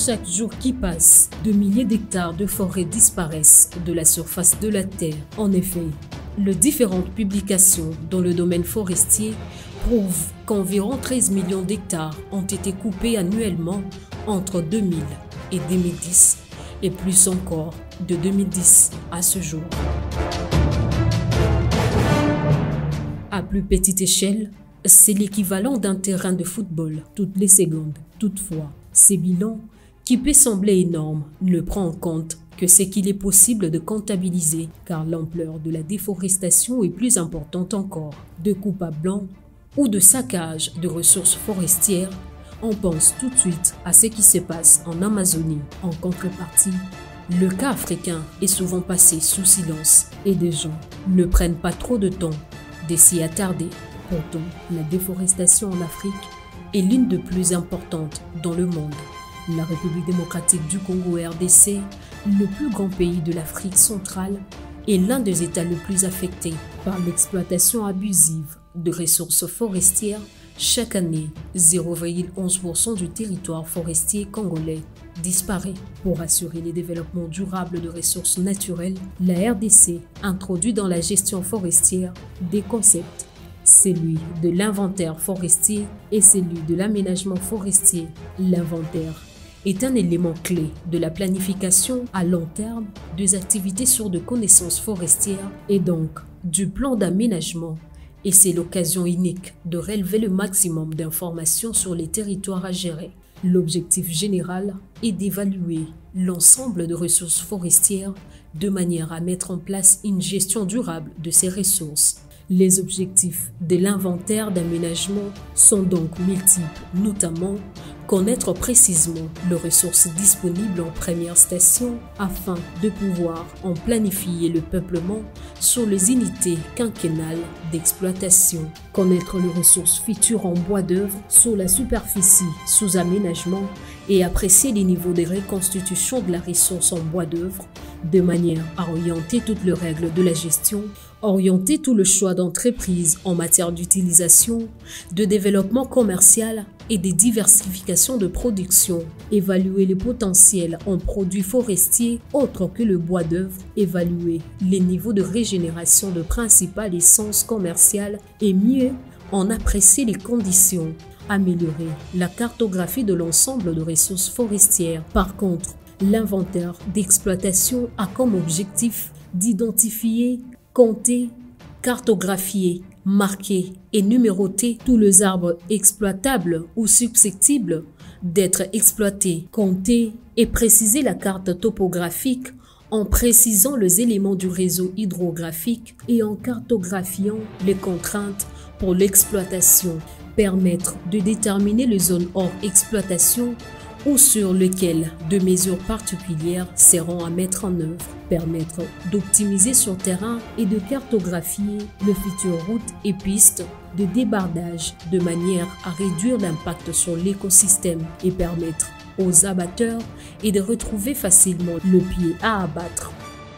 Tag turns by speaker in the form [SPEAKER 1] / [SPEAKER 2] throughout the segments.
[SPEAKER 1] Chaque jour qui passe, de milliers d'hectares de forêts disparaissent de la surface de la Terre. En effet, les différentes publications dans le domaine forestier prouvent qu'environ 13 millions d'hectares ont été coupés annuellement entre 2000 et 2010 et plus encore de 2010 à ce jour. À plus petite échelle, c'est l'équivalent d'un terrain de football toutes les secondes. Toutefois, ces bilans, qui peut sembler énorme, ne prend en compte que ce qu'il est possible de comptabiliser, car l'ampleur de la déforestation est plus importante encore. De coupe à blanc ou de saccage de ressources forestières, on pense tout de suite à ce qui se passe en Amazonie. En contrepartie, le cas africain est souvent passé sous silence et des gens ne prennent pas trop de temps de s'y attarder. Pourtant, la déforestation en Afrique est l'une des plus importantes dans le monde. La République démocratique du Congo RDC, le plus grand pays de l'Afrique centrale, est l'un des États les plus affectés par l'exploitation abusive de ressources forestières. Chaque année, 0,11% du territoire forestier congolais disparaît. Pour assurer le développement durable de ressources naturelles, la RDC introduit dans la gestion forestière des concepts, celui de l'inventaire forestier et celui de l'aménagement forestier. L'inventaire est un élément clé de la planification à long terme des activités sur des connaissances forestières et donc du plan d'aménagement. Et c'est l'occasion unique de relever le maximum d'informations sur les territoires à gérer. L'objectif général est d'évaluer l'ensemble de ressources forestières de manière à mettre en place une gestion durable de ces ressources. Les objectifs de l'inventaire d'aménagement sont donc multiples, notamment connaître précisément les ressources disponibles en première station afin de pouvoir en planifier le peuplement sur les unités quinquennales d'exploitation, connaître les ressources futures en bois d'œuvre sur la superficie sous aménagement et apprécier les niveaux de reconstitution de la ressource en bois d'œuvre de manière à orienter toutes les règles de la gestion, orienter tout le choix d'entreprise en matière d'utilisation, de développement commercial et de diversification de production, évaluer les potentiels en produits forestiers autres que le bois d'œuvre, évaluer les niveaux de régénération de principales essences commerciales et mieux en apprécier les conditions, améliorer la cartographie de l'ensemble de ressources forestières. Par contre, l'inventaire d'exploitation a comme objectif d'identifier, compter, cartographier, marquer et numéroter tous les arbres exploitables ou susceptibles d'être exploités, compter et préciser la carte topographique en précisant les éléments du réseau hydrographique et en cartographiant les contraintes pour l'exploitation, permettre de déterminer les zones hors exploitation ou sur lesquelles des mesures particulières seront à mettre en œuvre, permettre d'optimiser sur terrain et de cartographier les futures routes et pistes de débardage de manière à réduire l'impact sur l'écosystème et permettre aux abatteurs et de retrouver facilement le pied à abattre.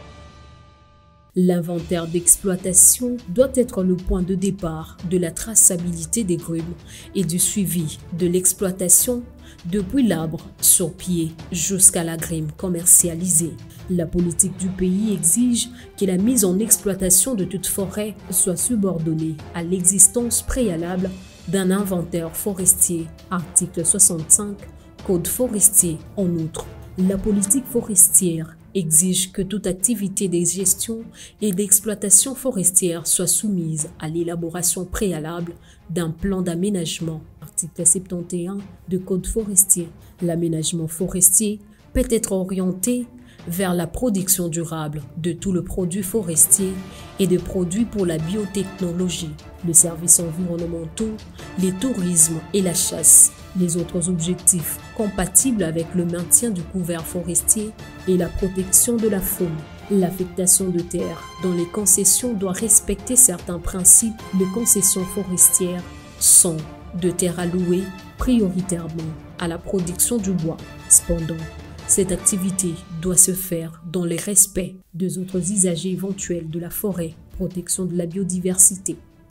[SPEAKER 1] L'inventaire d'exploitation doit être le point de départ de la traçabilité des grumes et du suivi de l'exploitation depuis l'arbre sur pied jusqu'à la grime commercialisée. La politique du pays exige que la mise en exploitation de toute forêt soit subordonnée à l'existence préalable d'un inventaire forestier. Article 65, Code forestier. En outre, la politique forestière exige que toute activité de gestion et d'exploitation forestière soit soumise à l'élaboration préalable d'un plan d'aménagement. Article 71 du Code forestier. L'aménagement forestier peut être orienté vers la production durable de tout le produit forestier et de produits pour la biotechnologie, les services environnementaux, les tourismes et la chasse. Les autres objectifs compatibles avec le maintien du couvert forestier et la protection de la faune. L'affectation de terres dont les concessions doivent respecter certains principes. Les concessions forestières sont de terres allouées prioritairement à la production du bois. Cependant, cette activité doit se faire dans le respect des autres usagers éventuels de la forêt, protection de la biodiversité.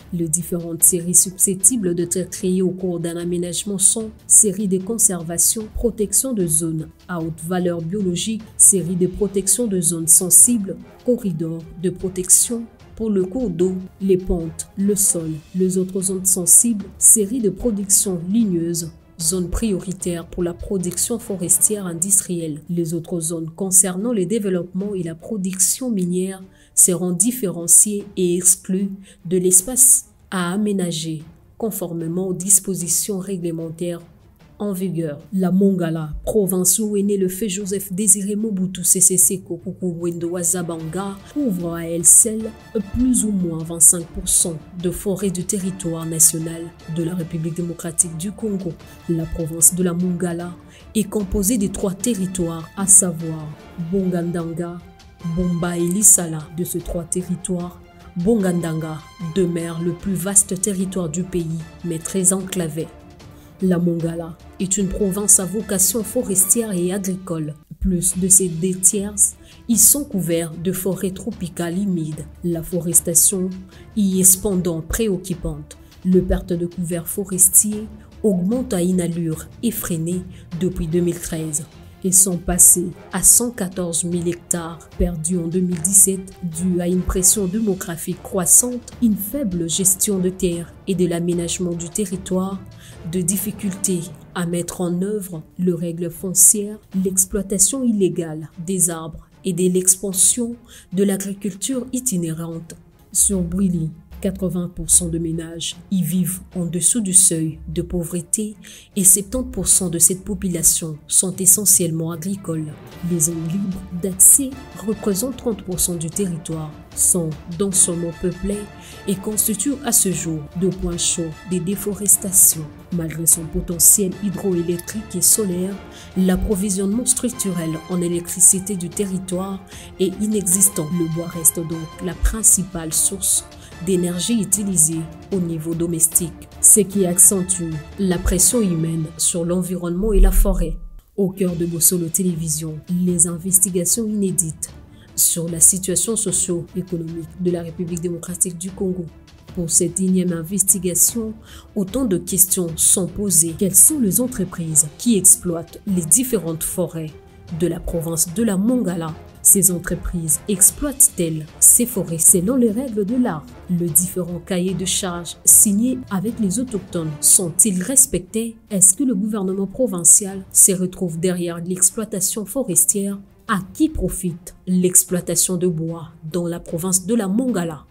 [SPEAKER 1] Les différentes séries susceptibles d'être créées au cours d'un aménagement sont série de conservation, protection de zones à haute valeur biologique, série de protection de zones sensibles, corridors de protection pour le cours d'eau, les pentes, le sol, les autres zones sensibles, série de production ligneuse, zone prioritaire pour la production forestière industrielle. Les autres zones concernant le développement et la production minière seront différenciées et exclues de l'espace à aménager conformément aux dispositions réglementaires en vigueur. La Mongala, province où est né le fait Joseph Désiré Mobutu Sese Seko Kukuwendo Wazabanga, couvre à elle seule plus ou moins 25% de forêt du territoire national de la République démocratique du Congo. La province de la Mongala est composée de 3 territoires, à savoir Bongandanga, Bomba et Lissala. De ces 3 territoires, Bongandanga demeure le plus vaste territoire du pays, mais très enclavé. La Mongala est une province à vocation forestière et agricole. Plus de ses 2 tiers y sont couverts de forêts tropicales humides. La forestation y est cependant préoccupante. Le perte de couverts forestiers augmente à une allure effrénée depuis 2013. Ils sont passés à 114 000 hectares perdus en 2017 dû à une pression démographique croissante, une faible gestion de terre et de l'aménagement du territoire, de difficultés à mettre en œuvre les règles foncières, l'exploitation illégale des arbres et de l'expansion de l'agriculture itinérante. Sur Bouili, 80% de ménages y vivent en dessous du seuil de pauvreté et 70% de cette population sont essentiellement agricoles. Les zones libres d'accès représentent 30% du territoire, sont densément peuplées et constituent à ce jour 2 points chauds des déforestations. Malgré son potentiel hydroélectrique et solaire, l'approvisionnement structurel en électricité du territoire est inexistant. Le bois reste donc la principale source d'énergie utilisée au niveau domestique, ce qui accentue la pression humaine sur l'environnement et la forêt. Au cœur de Bossolo Télévision, les investigations inédites sur la situation socio-économique de la République démocratique du Congo. Pour cette 1e investigation, autant de questions sont posées. Quelles sont les entreprises qui exploitent les différentes forêts de la province de la Mongala? Ces entreprises exploitent-elles ces forêts selon les règles de l'art? Les différents cahiers de charges signés avec les autochtones sont-ils respectés? Est-ce que le gouvernement provincial se retrouve derrière l'exploitation forestière? À qui profite l'exploitation de bois dans la province de la Mongala?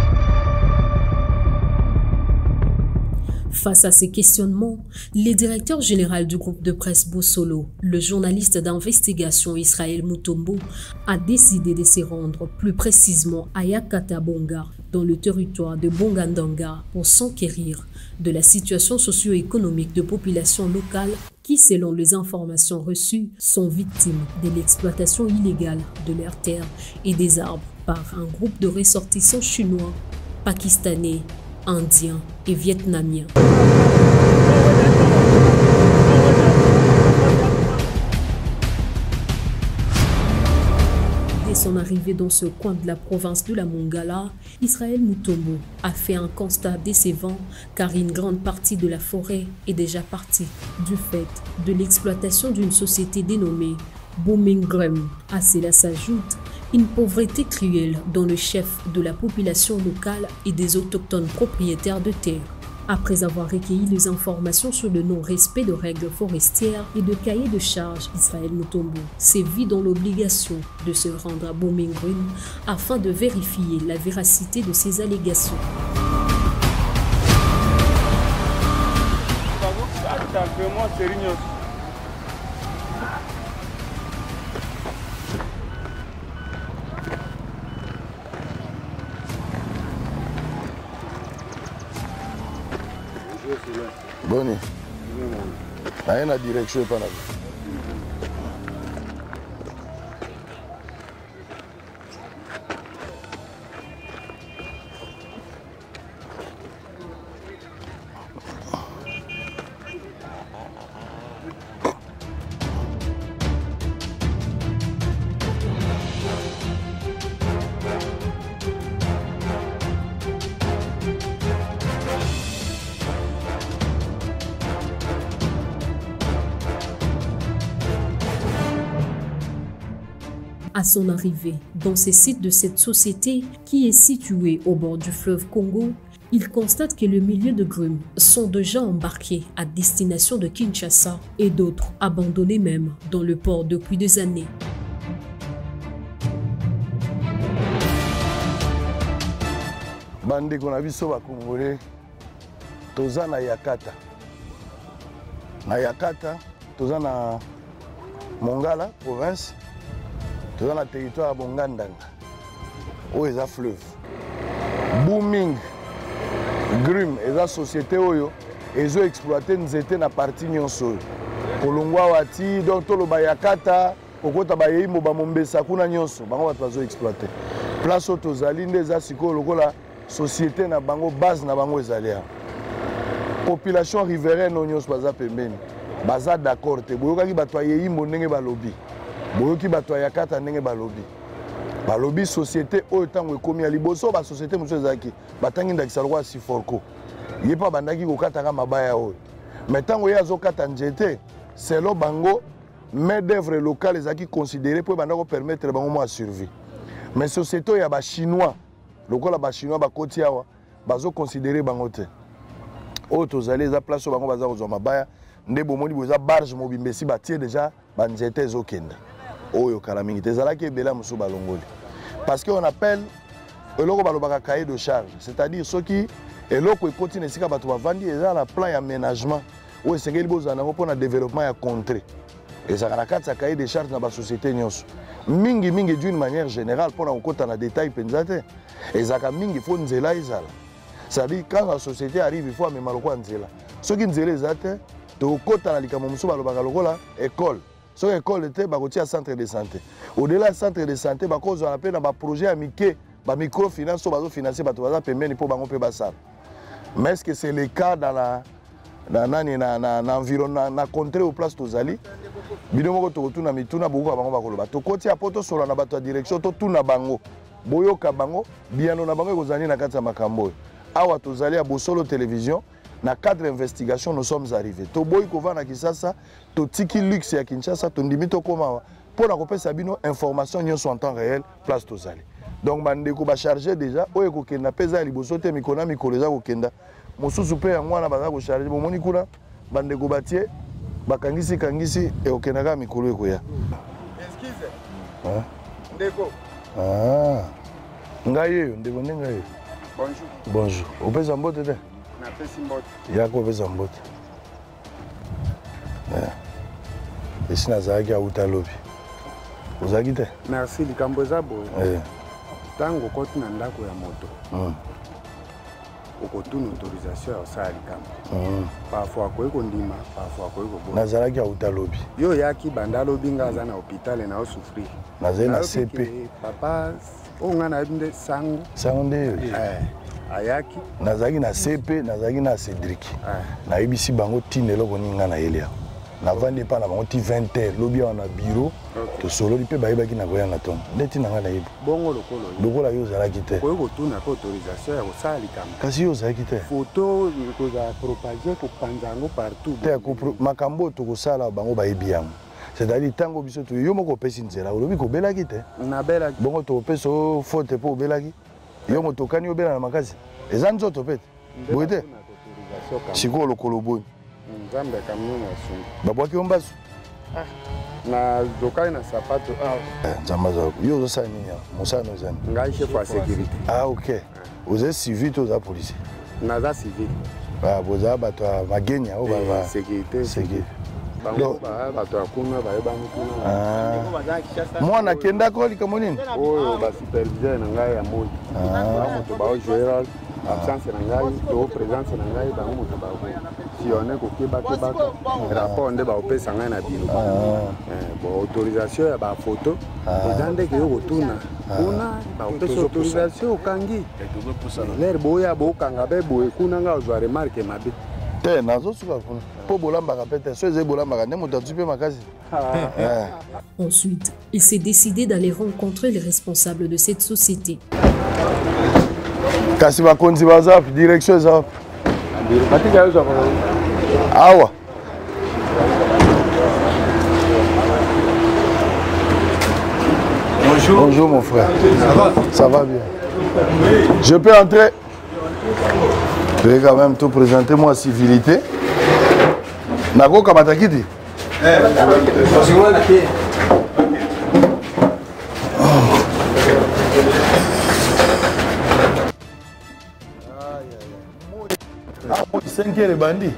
[SPEAKER 1] Face à ces questionnements, le directeur général du groupe de presse Bossolo, le journaliste d'investigation Israël Mutombo, a décidé de se rendre plus précisément à Yakatabonga, dans le territoire de Bongandanga, pour s'enquérir de la situation socio-économique de populations locales qui, selon les informations reçues, sont victimes de l'exploitation illégale de leurs terres et des arbres par un groupe de ressortissants chinois, pakistanais, indiens et vietnamiens. Dès son arrivée dans ce coin de la province de la Mongala, Israël Mutombo a fait un constat décevant car une grande partie de la forêt est déjà partie du fait de l'exploitation d'une société dénommée Bomingrem. À cela s'ajoute une pauvreté cruelle dont le chef de la population locale et des autochtones propriétaires de terres. Après avoir recueilli les informations sur le non-respect de règles forestières et de cahiers de charges, Israël Mutombo s'est vu dans l'obligation de se rendre à Bomingrem afin de vérifier la véracité de ces allégations.
[SPEAKER 2] Boni, naenda direction pana.
[SPEAKER 1] À son arrivée dans ces sites de cette société qui est située au bord du fleuve Congo, il constate que le millier de grumes sont déjà embarqués à destination de Kinshasa et d'autres abandonnés même dans le port depuis des années.
[SPEAKER 2] Bande qu'on a vu sur Congolais, toza na Yakata. Na Yakata, toza na Mongala, province, toza na territoire à Bongandanga, où est la fleuve. Booming, Grim, et la société oyo, ils ont exploité nzete na partie nyonso. Kolongwa wati, donc tout le Bayakata, okota bayimo bamombesa kuna nyonso, bango bazo exploité. Place au tozali ndeza siko lokola société na bango base na bango ezali. Population riveraine nyonso baza pembeni. Baza d'accord te. Boyoki bato yeyimo ndenge balobi. Boyoki bato Yakata ndenge balobi. Balobi société oyo tango ekomi ya liboso ba société mosusu ezaki batangi ndakisa lokwa Siforco. Ye pa bandaki kokataka mabaya oyo. Mais tango ye azokata nzete selon bango main d'œuvre locale ezaki considéré pour bandako permettre bango mo survie. Mais société ya ba chinois lokola ba chinois ba koti awa bazo considérer bango te. Oyo tozali eza place oyo bango baza kozwa mabaya nde bomoni boza barge mobimbesi batie déjà banzete ezokenda. Oyo kala mingi te ezalaki ebela mosusu balongoli. Parce qu'on appelle eloko balobaka cahier de charge, c'est-à-dire ceux qui eloko ekoti na esika bato bavandi eza na plan d'aménagement oyo esengeli bozala nango mpona développement ya contrée. Ezalaka na kati ya cahier de charge na basociété nyonso. Mingi d'une manière générale mpona kokota na détail mpenza te. Ezalaka mingi fo nzela ezala. C'est-à-dire quand la société arrive il faut amema lokwa nzela. Soki nzela eza te tokota na likambo mosusu balobaka lokola école. Sur l'école était un centre de santé. Au-delà du centre de santé, on a appelé un projet amiqué, un microfinance, on va financer pour ça. Mais est-ce que c'est le cas dans l'environnement, dans la contrée au place Tozali? Bidomoko tokotuna mituna beaucoup bango bakoloba. Tokoti apoto sur la direction totuna bango. Boyoka bango, biano na bango kozani na kati ya makambo. Awa Tozali à Bosolo télévision. Na cadre d'investigation, nous sommes arrivés. Toboy kova na Kinshasa, to tiki luxe ya Kinshasa, to ndimito koma pour na kopesa bino information nyonso en temps réel place Tozali. Donc bandeko ba charger déjà oyo ko kenda pesa liboso te mikona mikolo za ko kenda. Mosusu pe ya mwana baza ko charger bomoni kuna bandeko batie bakangisi kangisi e okendaka mikolo ekoya.
[SPEAKER 3] Excuse. Hein? Ndeko.
[SPEAKER 2] Ah. Ngaye ndeko ndengaye.
[SPEAKER 3] Bonjour.
[SPEAKER 2] Bonjour. Opesa mbote te. Yako pesa mbote. Ici nazalaki auta lobi. Ozaki te?
[SPEAKER 3] Merci likambo eza boye. Tango koti na ndako ya moto. Okotuna autorisation ya osala likambo. Parfois koyeko ndima, parfois koyeko boye.
[SPEAKER 2] Nazalaki auta lobi.
[SPEAKER 3] Yo yaki banda lobi nga aza na hôpital na osufrir.
[SPEAKER 2] Nazali na CP.
[SPEAKER 3] Papa onga na binde sango.
[SPEAKER 2] Sango nde.
[SPEAKER 3] Ayaki
[SPEAKER 2] nazaki na CP nazaki na Cédric na ibisi bango tinelo koninga na elia na vandi pa na bango ti 20h lobi na bureau to solo li pe bayebaki na koya na ton ndeti nanga na yibo
[SPEAKER 3] bongo
[SPEAKER 2] lokola yo zalaki te
[SPEAKER 3] ko yo tuna ko autorisation ya kosala likambo
[SPEAKER 2] kasi yo zalaki te
[SPEAKER 3] photo ko za propager ko panzango partout
[SPEAKER 2] te ko makambo to kosala bango bayebi yango. C'est-à-dire tango biso to yo moko pesi nzela olobi ko belaki te
[SPEAKER 3] na belaki
[SPEAKER 2] bongo to peso faute po belaki yo motokani obela na makasi eza nzoto pete boye te sikoyo lokolo boye
[SPEAKER 3] nzambe kamino na sungu
[SPEAKER 2] babwaki yo mbasu
[SPEAKER 3] na zokali na sapato
[SPEAKER 2] nzambe azala yo ozosala nini awa mosala no ezani
[SPEAKER 3] ngai chef ya sécurité
[SPEAKER 2] ok oza civil to oza policier
[SPEAKER 3] naza civil
[SPEAKER 2] bozala bato ya magenya oyo
[SPEAKER 3] sécurité bato ya kuna bayebani kuna
[SPEAKER 2] mwana akendako likambo nini
[SPEAKER 3] oyo basuperviseur na ngai ya moi bamoto baogéral absence na ngai to présence na ngai bango moto basione kokebakebaka rapport nde baopesa ngai na biro bon autorisation ya bafoto eza ndeke yo kotuna kuna baopesa autorisation okangi lere boya bokanga be boye kuna ngai ozwa remarke mabe
[SPEAKER 2] te nazosuka kuna po bolambaka pe te so ezali bolambaka nde moto atupi makasi.
[SPEAKER 1] Ensuite, il s'est décidé d'aller rencontrer les responsables de cette société.
[SPEAKER 2] Kasi bakonzi baza direction eza awa Bonjour mon frère. Ça va bien. Je peux entrer? Je vais quand même te présenter moi civilité. Nako Kamatakiti. Ah, 5 heures bandit.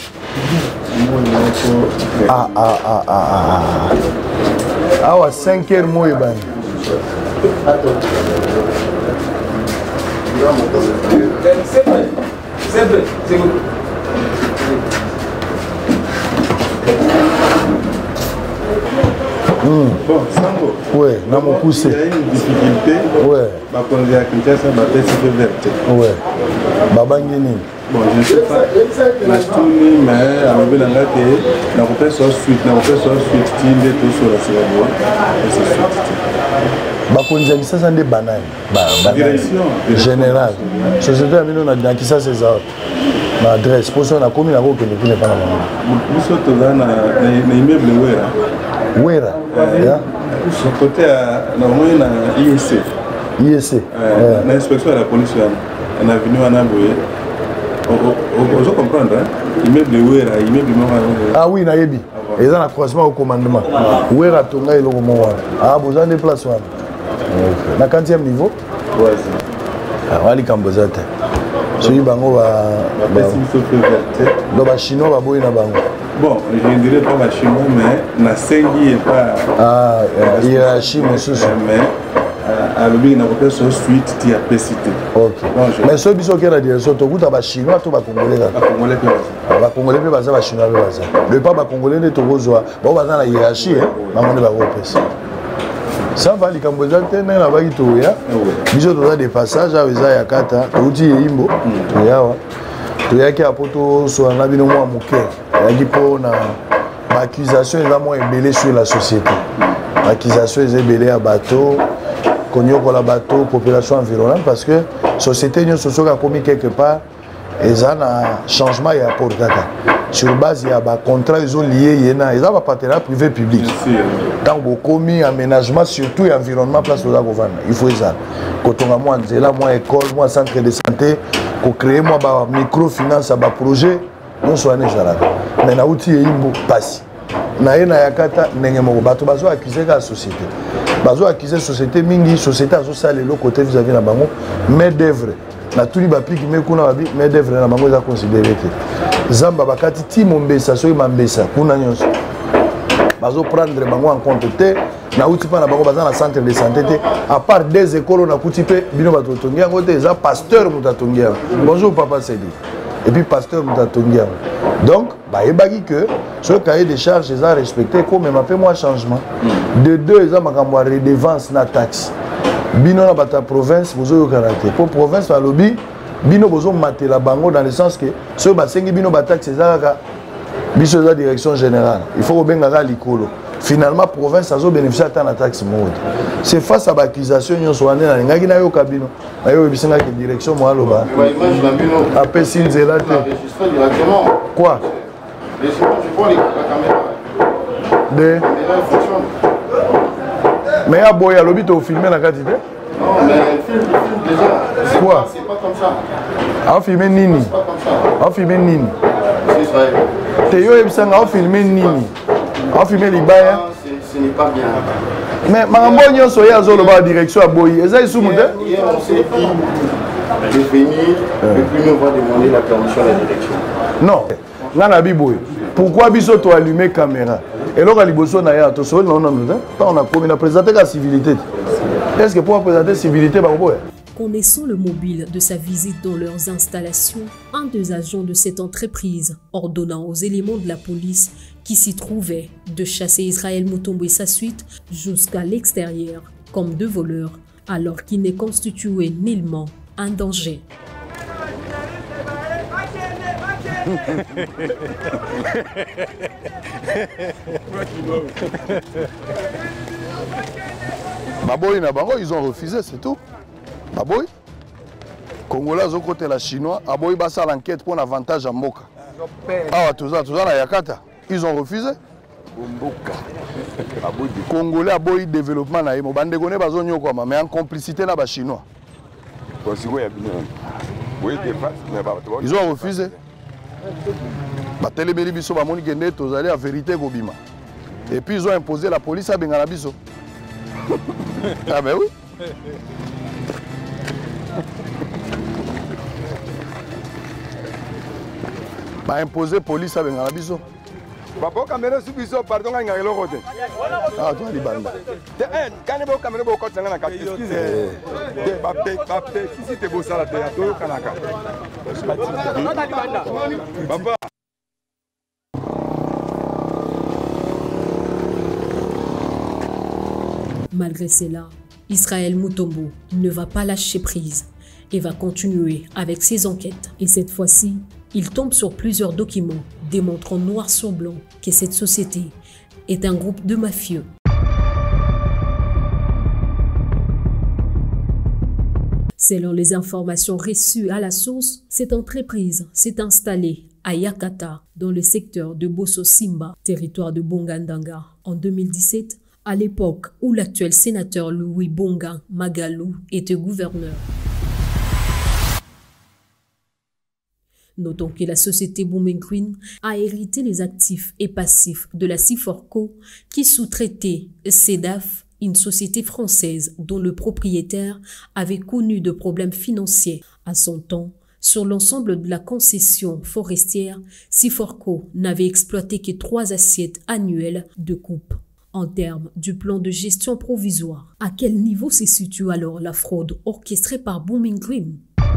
[SPEAKER 2] Ah, 5 heures moi bandit.
[SPEAKER 3] Bon, Sango.
[SPEAKER 2] Ouais, na mon poussé.
[SPEAKER 3] Il y a une difficulté.
[SPEAKER 2] Ouais.
[SPEAKER 3] Ma conduite à Kinshasa, ma tête est verte.
[SPEAKER 2] Ouais. Babangini.
[SPEAKER 3] Bon, je ne sais pas. La tournée, mais à l'envers de la tête, la repère soit suite, il est tout sur la célébration. Et c'est suite.
[SPEAKER 2] Bakonzi Kisasa nde banani.
[SPEAKER 3] Direction
[SPEAKER 2] générale. Société à Mino na Kisasa c'est ça. Ma adresse. Pour ça on a commis la route que n'est pas la même.
[SPEAKER 3] Nous sommes dans un immeuble Wera.
[SPEAKER 2] Wera.
[SPEAKER 3] Son côté normalement na IEC.
[SPEAKER 2] IEC.
[SPEAKER 3] L'inspection de la police en avenue Anaboué. On peut comprendre, immeuble Wera, immeuble
[SPEAKER 2] Ah oui, naïbi. Et dans le croisement au commandement. Wera Tonga et le moment. Ah, vous avez des places. Na 40e niveau?
[SPEAKER 3] Ouais.
[SPEAKER 2] Ah, ali kambozate. Celui bango va ba chinois ba boy na bango.
[SPEAKER 3] Bon, je ne dirais pas la chinois, mais la sengi est pas.
[SPEAKER 2] Ah, hiérarchie monsieur.
[SPEAKER 3] Mais à l'objet n'a pas sur suite qui a pécité.
[SPEAKER 2] OK. Mais ce biso qui est la direction to kuta ba chinois to ba congolais là.
[SPEAKER 3] Ba congolais pe baza.
[SPEAKER 2] Ba congolais pe baza ba chinois pe baza. Le pas ba congolais de tozwa. Ba baza na hiérarchie ba monde ba kopesa. Ça va, les Cambodgiens, ils ont des tours. Ils ont des passages à Yakata, Touti et Imbo. Il y a qui a poto sur un avion à Mouké. Il y a qui pour l'accusation est moins ébellée sur la société. L'accusation est ébellée à bateau, cognon pour la bateau, population environnante, parce que la société nous a commis quelque part, et ça a changement et apport data. Sur base, il y a des contrats ils ont liés, il y a des partenariats privé-public. Dans le commis, aménagement, surtout et environnement, place de la gouverne. Il faut ça. Quand on a moins de école, moins centre de santé, pour créer moins de microfinance, des projets, nous sommes là. Mais nous outil et imbo passe. Na yakata n'engemo bato bazo accuser la société. Bazo accuser la société mingi société azo sale le côté vis-à-vis na bango main d'œuvre. Na tuli ba piki me kuna ba main d'œuvre na bango za considérer que zamba bakati ti mombesa so mambesa kuna nyonso. Bazo prendre bango en compte te na uti pa na bango baza na centre de santé te à part des écoles na kuti pe bino bato tongia ngote za pasteur mutatongia. Bonjour papa Sedi. Et puis pasteur mutatongia. Donc bah ebaki que ce cahier de charges est respecté comme même fait moi changement. De deux ils ont ma redevance na taxe. Bino na bata province bozo caractère. Pour province na lobby bino bozo matela bango dans le sens que ce basengi bino ba taxe ezaka biso za direction générale. Il faut benga likolo. Finalement province azo bénéficier à la taxe mode. C'est face à l'accusation nyo soane na ngaki na yo kabino. Na yo bisinga que direction moi loba. Après sinzela te. Quoi?
[SPEAKER 4] Je prends la caméra.
[SPEAKER 2] De mais à boya lobby to filmer la quantité?
[SPEAKER 4] Non, mais il filme déjà.
[SPEAKER 2] Quoi?
[SPEAKER 4] C'est pas comme ça.
[SPEAKER 2] A filmer nini?
[SPEAKER 4] C'est pas comme ça.
[SPEAKER 2] A filmer nini?
[SPEAKER 4] C'est Israël.
[SPEAKER 2] Te yo ebisanga a filmer nini? A filmer libaya?
[SPEAKER 4] Ce n'est pas bien.
[SPEAKER 2] Mais makambo nyonso ya zo loba direction a boyi. Eza isumu te?
[SPEAKER 4] Hier, on s'est dit de venir et puis nous on va demander la permission à la direction.
[SPEAKER 2] Non. Ngana biboy. Pourquoi biso to allumer caméra? Et là, liboso na ya to so non non non. On a promis de présenter la civilité. Est-ce que pour présenter civilité ba boy?
[SPEAKER 1] Connaissant le mobile de sa visite dans leurs installations, un des agents de cette entreprise ordonnant aux éléments de la police qui s'y trouvaient de chasser Israël Mutombo et sa suite jusqu'à l'extérieur comme deux voleurs, alors qu'ils ne constituaient nullement un danger.
[SPEAKER 2] Baboy na bango, ils ont refusé, c'est tout. Baboy, Congolais au côté la chinois, Aboy basa l'enquête pour l'avantage à Moka. Ah, tout ça na Yakata, ils ont refusé. Congolais a beau développement na yemo bande connaît pas zonyo quoi mais en complicité na ba chinois. Ils ont refusé. Ba téléméli biso ba moni kende tozali à vérité kobima. Et puis ils ont imposé la police à bengala biso. Ah ben oui. Ba imposé police à bengala biso.
[SPEAKER 3] Papa caméra sous biso pardon nga ngalo côté.
[SPEAKER 2] Ah toi libanda.
[SPEAKER 3] Quand vous caméra vous côté nga ka excuse. Bapé qui te bossa la terre to kanaka. Papa
[SPEAKER 1] Malgré cela, Israël Mutombo ne va pas lâcher prise et va continuer avec ses enquêtes. Et cette fois-ci, il tombe sur plusieurs documents démontrant noir sur blanc que cette société est un groupe de mafieux. Selon les informations reçues à la source, cette entreprise s'est installée à Yakata, dans le secteur de Bosso Simba, territoire de Bongandanga, en 2017, à l'époque où l'actuel sénateur Louis Bonga Magalou était gouverneur. Notons que la société Booming Green a hérité les actifs et passifs de la Ciforco qui sous-traitait CEDAF, une société française dont le propriétaire avait connu de problèmes financiers. À son temps, sur l'ensemble de la concession forestière, Ciforco n'avait exploité que 3 assiettes annuelles de coupe. En termes du plan de gestion provisoire, à quel niveau se situe alors la fraude orchestrée par Booming Green?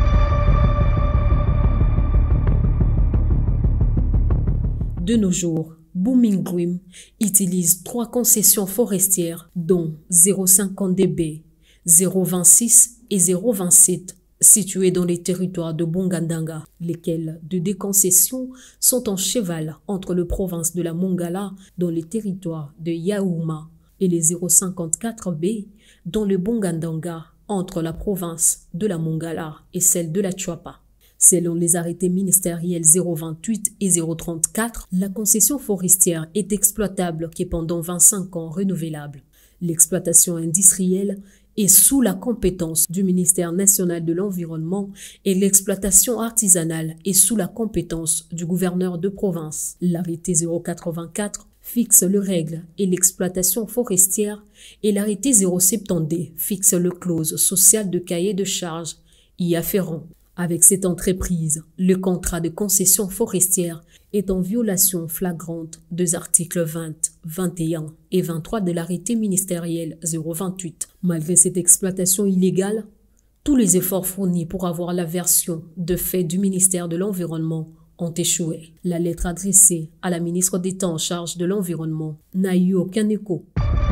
[SPEAKER 1] De nos jours, Booming Green utilise 3 concessions forestières dont 0,50 dB, 0,26 et 0,27 situées dans les territoires de Bongandanga, lesquelles de des concessions sont en cheval entre la province de la Mongala dans les territoires de Yaouma et les 0,54 B dans le Bongandanga entre la province de la Mongala et celle de la Chuapa. Selon les arrêtés ministériels 028 et 034, la concession forestière est exploitable que pendant 25 ans renouvelable. L'exploitation industrielle est sous la compétence du ministère national de l'Environnement et l'exploitation artisanale est sous la compétence du gouverneur de province. L'arrêté 084 fixe les règles et l'exploitation forestière et l'arrêté 070 fixe le clause sociale de cahier de charges y afférent. Avec cette entreprise, le contrat de concession forestière est en violation flagrante des articles 20, 21 et 23 de l'arrêté ministériel 028. Malgré cette exploitation illégale, tous les efforts fournis pour avoir la version de fait du ministère de l'Environnement ont échoué. La lettre adressée à la ministre d'État en charge de l'Environnement n'a eu aucun écho.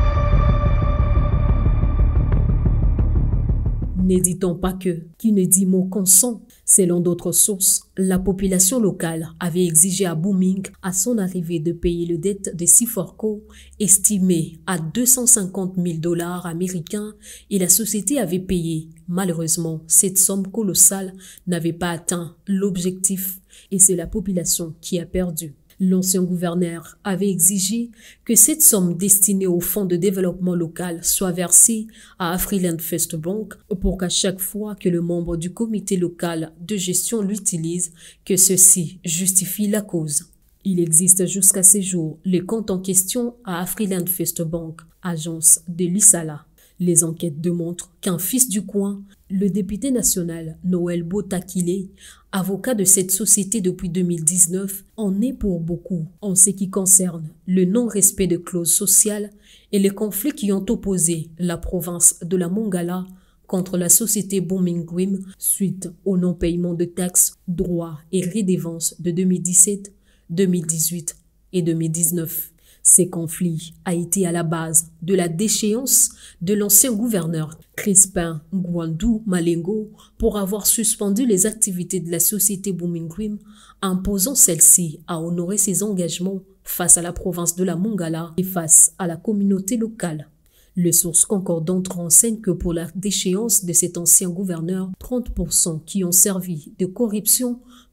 [SPEAKER 1] N'hésitons pas que, qui ne dit mot consent. Selon d'autres sources, la population locale avait exigé à Booming, à son arrivée, de payer le dette de Ciforco, estimé à 250 000 $ américains, et la société avait payé. Malheureusement, cette somme colossale n'avait pas atteint l'objectif, et c'est la population qui a perdu. L'ancien gouverneur avait exigé que cette somme destinée au fonds de développement local soit versée à Afriland First Bank pour qu'à chaque fois que le membre du comité local de gestion l'utilise, que ceci justifie la cause. Il existe jusqu'à ce jour les comptes en question à Afriland First Bank, agence de l'Isala. Les enquêtes démontrent qu'un fils du coin, le député national Noël Botakile, avocat de cette société depuis 2019, en est pour beaucoup en ce qui concerne le non-respect de clauses sociales et les conflits qui ont opposé la province de la Mongala contre la société Booming Green suite au non-paiement de taxes, droits et redevances de 2017, 2018 et 2019. Ces conflits a été à la base de la déchéance de l'ancien gouverneur Crispin Ngwandu Malengo pour avoir suspendu les activités de la société Booming Green, imposant celle-ci à honorer ses engagements face à la province de la Mongala et face à la communauté locale. Les sources concordantes renseignent que pour la déchéance de cet ancien gouverneur, 30% qui ont servi de corruption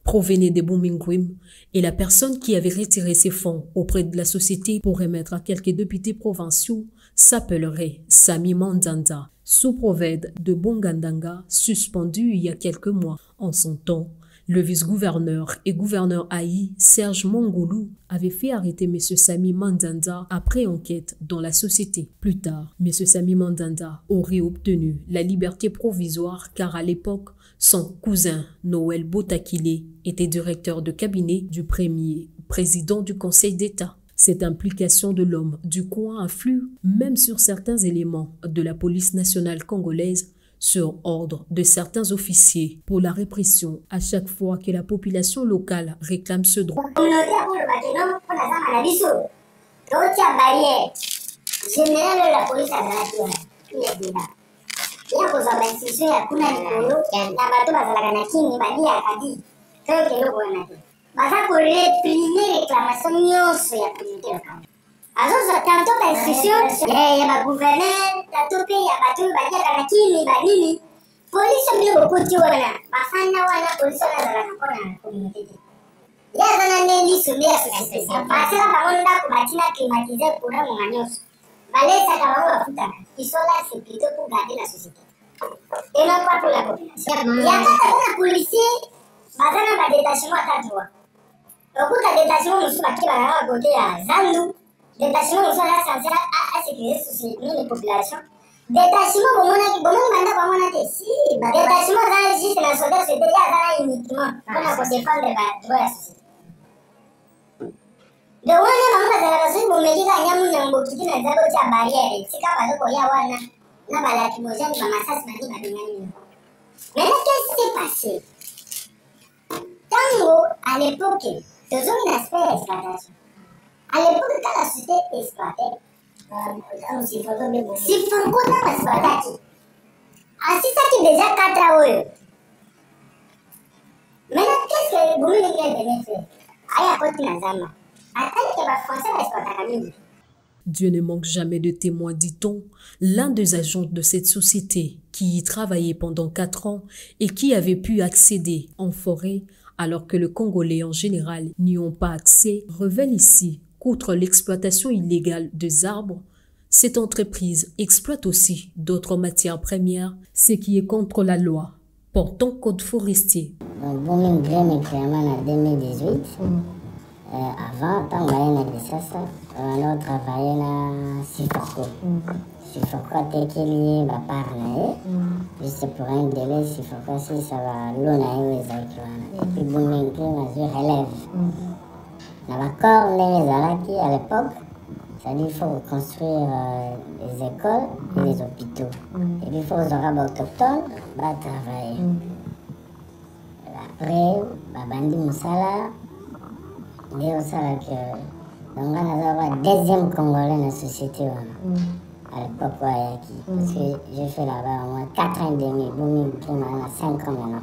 [SPEAKER 1] provenait de Boumingwim et la personne qui avait retiré ses fonds auprès de la société pour remettre à quelques députés provinciaux s'appellerait Sami Mandanda, sous-prophète de Bongandanga, suspendu il y a quelques mois. En son temps, le vice-gouverneur et gouverneur Haï, Serge Mongoulou, avait fait arrêter M. Sami Mandanda après enquête dans la société. Plus tard, M. Sami Mandanda aurait obtenu la liberté provisoire car à l'époque, son cousin Noël Botakile était directeur de cabinet du premier président du Conseil d'État. Cette implication de l'homme du coin influe même sur certains éléments de la police nationale congolaise sur ordre de certains officiers pour la répression à chaque fois que la population locale réclame ce droit.
[SPEAKER 5] Maintenant, qu'est-ce qui s'est passé? Tango, à l'époque, faisons un aspect d'exploitation. À l'époque, quand la société exploitait, si Franco n'a exploité, c'est ça qui est déjà 4 ans. Maintenant, qu'est-ce que vous voulez venir faire? Aïe, à côté de la Zama. Attendez que va français l'exploitation.
[SPEAKER 1] Dieu ne manque jamais de témoins, dit-on. L'un des agents de cette société qui y travaillait pendant 4 ans et qui avait pu accéder en forêt alors que le Congolais en général n'y ont pas accès, révèle ici qu'outre l'exploitation illégale des arbres, cette entreprise exploite aussi d'autres matières premières, ce qui est contre la loi portant code forestier.
[SPEAKER 5] Boumingwim est créé en 2018. Avant, quand on a dit ça, on a travaillé dans Siforco. Siforco était lié à Parnaï. Juste pour un délai, Siforco, si ça va l'on les et puis Boumingwim a eu relève. On a encore les à l'époque, c'est-à-dire qu'il faut construire les écoles et les hôpitaux. Et puis il faut aux arabes autochtones travailler. Après, Bandi Moussala, il y a aussi que donc on a le deuxième Congolais dans la société à l'époque parce que j'ai fait là-bas au moins 4 ans et demi, Boumingwim a 5 ans maintenant.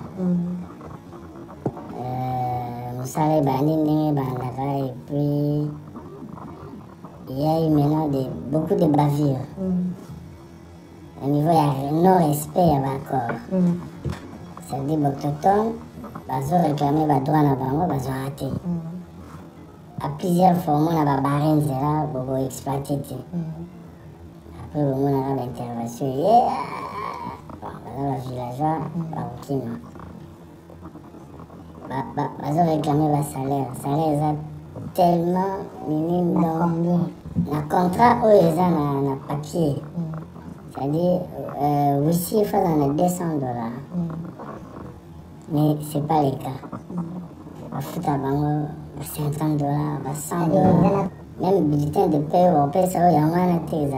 [SPEAKER 5] Moussala Bandi et puis il y a eu maintenant beaucoup de bavures. Au niveau de non-respect, il y avait encore. C'est-à-dire que les autochtones, ils ont réclamé les droits à Bango, ils ont raté. À plusieurs fois, on a barré pour exploiter. Après, on a une intervention. Les villageois, ils ont réclamé le salaire. Le salaire est tellement minime. Donc, le contrat, ils ont un papier. C'est-à-dire, aussi, il faut dans les $200. Mais ce n'est pas le cas. À Fouta-Bango, $50, $100. Même le bulletin de paie, on paie ça, il y a moins de.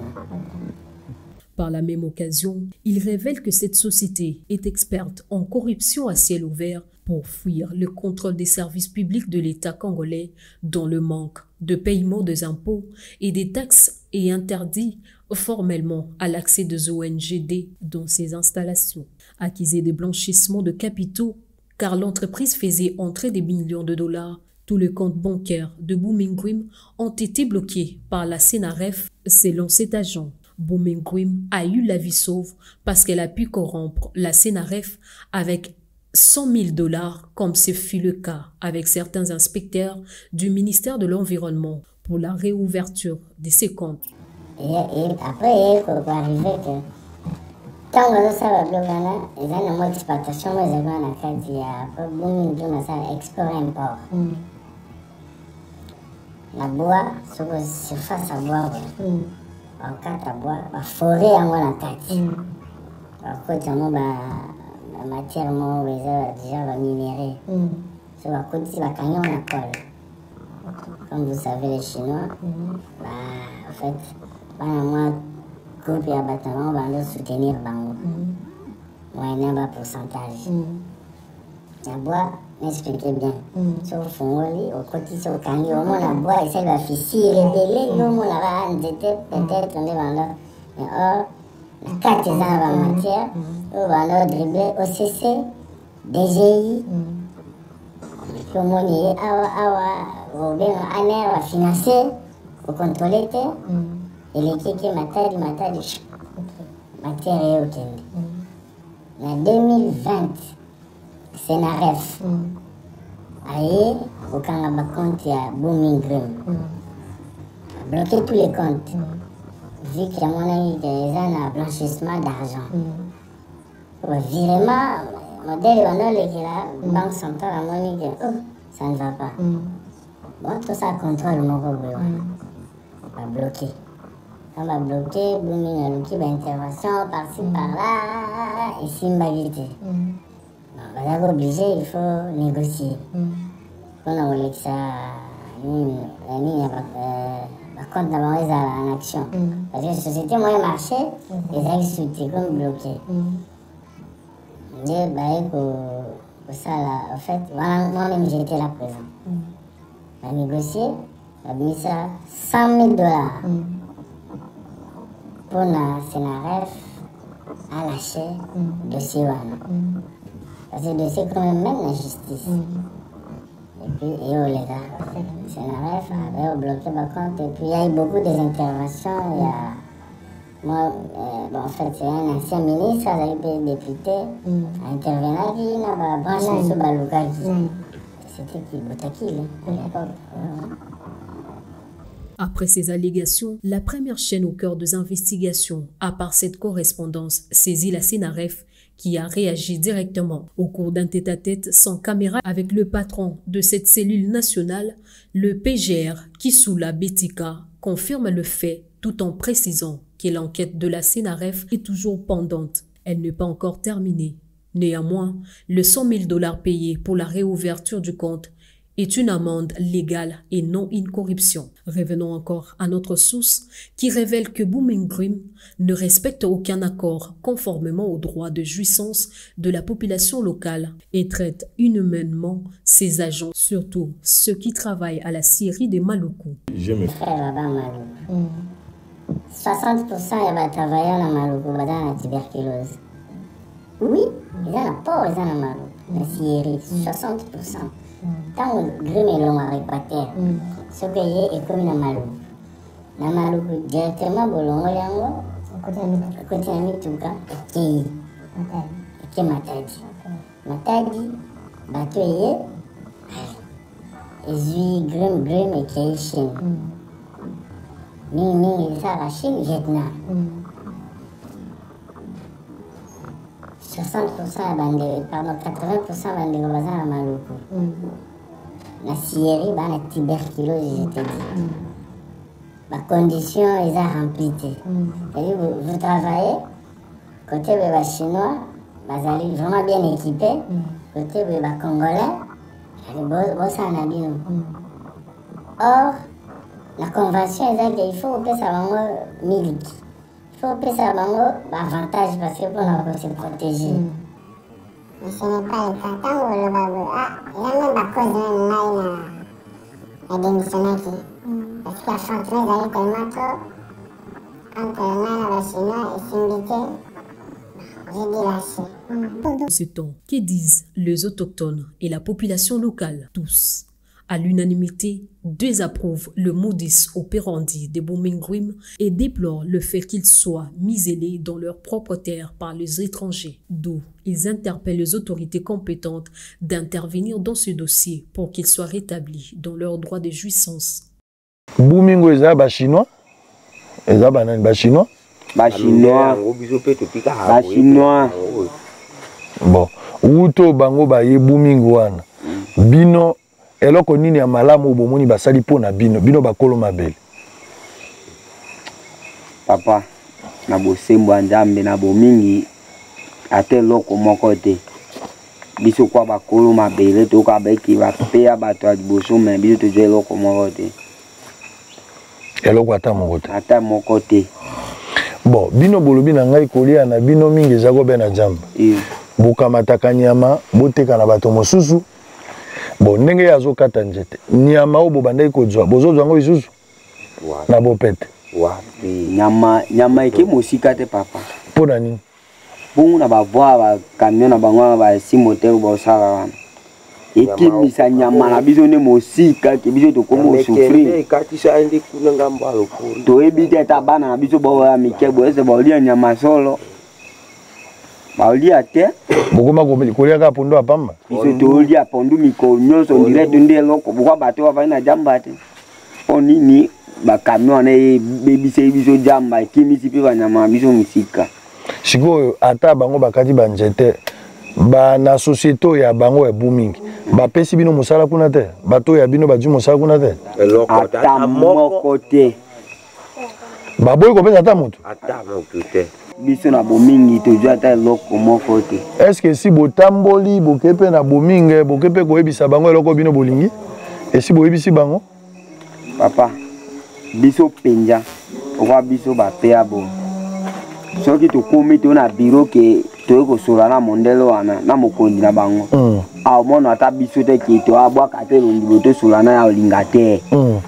[SPEAKER 1] Par la même occasion, il révèle que cette société est experte en corruption à ciel ouvert pour fuir le contrôle des services publics de l'État congolais dont le manque de paiement des impôts et des taxes est interdit formellement à l'accès des ONGD dans ces installations. Accusée de blanchissement de capitaux, car l'entreprise faisait entrer des millions de dollars, tous les comptes bancaires de Boumingwim ont été bloqués par la CNRF selon cet agent. Boumingwim a eu la vie sauve parce qu'elle a pu corrompre la CNRF avec 100 000 $, comme ce fut le cas avec certains inspecteurs du ministère de l'Environnement pour la réouverture de ces comptes.
[SPEAKER 5] Et après, il est arrivé que quand on a ça, ils ont une exploitation, mais ils ont un export-import. La bois, surface à bois, en cas à bois, la forêt en la tête. Alors, quand on a la matière, déjà va minérer. Sur la côte, c'est la canyon à colle. Comme vous savez, les Chinois, en fait, moi, coupe et abattement, on va soutenir Bango. Moyennant un pourcentage. La bois, m'expliquez bien. Sur le fond, au côté, sur le canyon, au moins la bois, essaie de fissurer, rebeller, au moins la va peut-être, on est vendeur. Mais or, la 4 ans avant matière, on va dribbler OCC, DGI, au moins, on va financer, on va contrôler, et les kékés matière, matière est ok. En 2020, Sénaref, aïe, au Canada compte, il y a Booming Grim, bloqué tous les comptes, vu qu'il y a mon ami qui a un blanchissement d'argent. Virement, modèle, on a la banque centrale à mon ami, ça ne va pas. Bon, tout ça contrôle mon problème. On va bloquer. On va bloquer, Booming a bloqué l'intervention par-ci, par-là, et c'est une bagalité. On va obligé, il faut négocier. On a voulu que ça, par contre, on va en action. Parce que la société, moi, le marché, les activités comme bloquées. Pour ça, là, en fait, moi-même, j'étais là présent. On a négocié, on a mis ça 100 000 $. Pour la Sénaref à lâcher le dossier. Parce que le dossier quand même la justice. Et puis, les gars, Sénaref avait bloqué par contre. Et puis, il y a eu beaucoup d'interventions. Moi, en fait, c'est un ancien ministre, un député, intervenant qui n'a pas branché sur Balouka. C'était qui, Boutaki, à l'époque.
[SPEAKER 1] Après ces allégations, la première chaîne au cœur des investigations, à part cette correspondance, saisit la Sénaref qui a réagi directement au cours d'un tête-à-tête sans caméra avec le patron de cette cellule nationale, le PGR, Kissoula Betika, confirme le fait tout en précisant que l'enquête de la Sénaref est toujours pendante. Elle n'est pas encore terminée. Néanmoins, le 100 000 $ payé pour la réouverture du compte est une amende légale et non une corruption. Revenons encore à notre source qui révèle que Booming Grim ne respecte aucun accord conformément aux droits de jouissance de la population locale et traite inhumainement ses agents, surtout ceux qui travaillent à la scierie de Maluku.
[SPEAKER 5] Je me fais là-bas Maluku. 60% il va travailler à Maluku, dans la tuberculose. Oui, ils ont la peau, ils ont la Maluku, la scierie, 60%. Tant que Grim est long avec la terre, ce pays est comme une Maluku. La Maluku, directement, Bolongo, Yango, côté ami, tout cas, et qui Matadi. Matadi, Batoye, et Zui, Grim, et qui est Chine. Ming, il s'arrache, Vietnam. 60% bandé, pardon, 80% bandé au bazar à Maluku. La scierie, la tuberculose, je te dis. La condition, ils ont rempli. Vous travaillez, côté de chinois, vous allez vraiment bien équipé, côté de congolais, vous en avez bien. Or, la convention, il faut que ça va milite. Il faut que ça va avantage parce que pour se protéger. Mais ce n'est pas le temps où le babou. Il y a même pas cause de la démissionnaire qui. Parce qu'il y a chanté, ils allaient tellement trop. Entre la chinois et Simbité, j'ai dit lâcher.
[SPEAKER 1] Pendant ce temps, que disent les autochtones et la population locale? Tous À l'unanimité, désapprouvent le modus operandi des Boumingwim et déplorent le fait qu'ils soient muselés dans leur propre terre par les étrangers, d'où ils interpellent les autorités compétentes d'intervenir dans ce dossier pour qu'ils soient rétablis dans leurs droits de jouissance.
[SPEAKER 2] Boumingo eza ba chinois, eza ba nani ba chinois,
[SPEAKER 6] chinois.
[SPEAKER 2] Bon, uto bango ba ye Boumingo wana. Bino eloko nini ya malamu bomoni basali pona bino bakolo mabele.
[SPEAKER 6] Papa, na bosembo nzambe na bomingi ate loko moko te. Biso kwa bakolo mabele to ka beki ba peya bato a liboso me biso to je loko moko te.
[SPEAKER 2] Eloko ata moko te.
[SPEAKER 6] Ata moko te.
[SPEAKER 2] Bon, bino bolobi na ngai kolia na bino mingi ezako be na jamba. Bokamataka nyama boteka na bato mosusu. Bon, ndenge yazo kata nzete. Nyama obo bandai kozwa. Bozozwa ngo isusu. Na bopete.
[SPEAKER 6] Wapi. Nyama eke mosika te papa.
[SPEAKER 2] Pona nini?
[SPEAKER 6] Bungu na bavoa ba camion na bango ba simotel ba osala wana. Eke misa nyama na biso ne mosika ke biso to komo souffrir.
[SPEAKER 7] Katisa ende kuna ngamba lokuri.
[SPEAKER 6] To ebite ta bana na biso bo ya mikebo ese ba olia nyama solo. Baolia te
[SPEAKER 2] bokoma kolia ka pondo apamba
[SPEAKER 6] biso tolia pondu miko nyonso direct nde loko bokwa bato wa na jamba te onini ba camion na bebise biso jamba kimisi pe banyama biso musika
[SPEAKER 2] siko ata bango bakati banjete ba na société ya bango ya booming ba pesi bino musala kuna te bato ya bino baju musala kuna te
[SPEAKER 6] ata moko te
[SPEAKER 2] ba boy ko pesa ata moto
[SPEAKER 6] te biso na bomingi tozo ata eloko moko te.
[SPEAKER 2] Est-ce que si botamboli bokepe na bominge bokepe koyebisa bango eloko bino bolingi esi boyebisi bango
[SPEAKER 6] papa biso penja okwa biso bapeya bo soki tokomi to na biro ke toye kosola na mondelo wana na mokonzi na bango aomona ata biso te ke to abwaka te londibo tosola na ya olinga te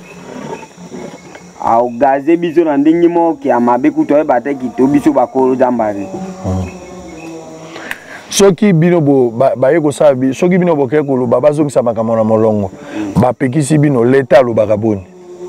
[SPEAKER 6] au gaze biso na ndenge moko ya mabe kuto ebate kito biso bakolo jambari
[SPEAKER 2] soki bino bo baye ko sabi soki bino boke ko lo baba zoki sa makambo na molongo ba pekisi bino leta lo bakaboni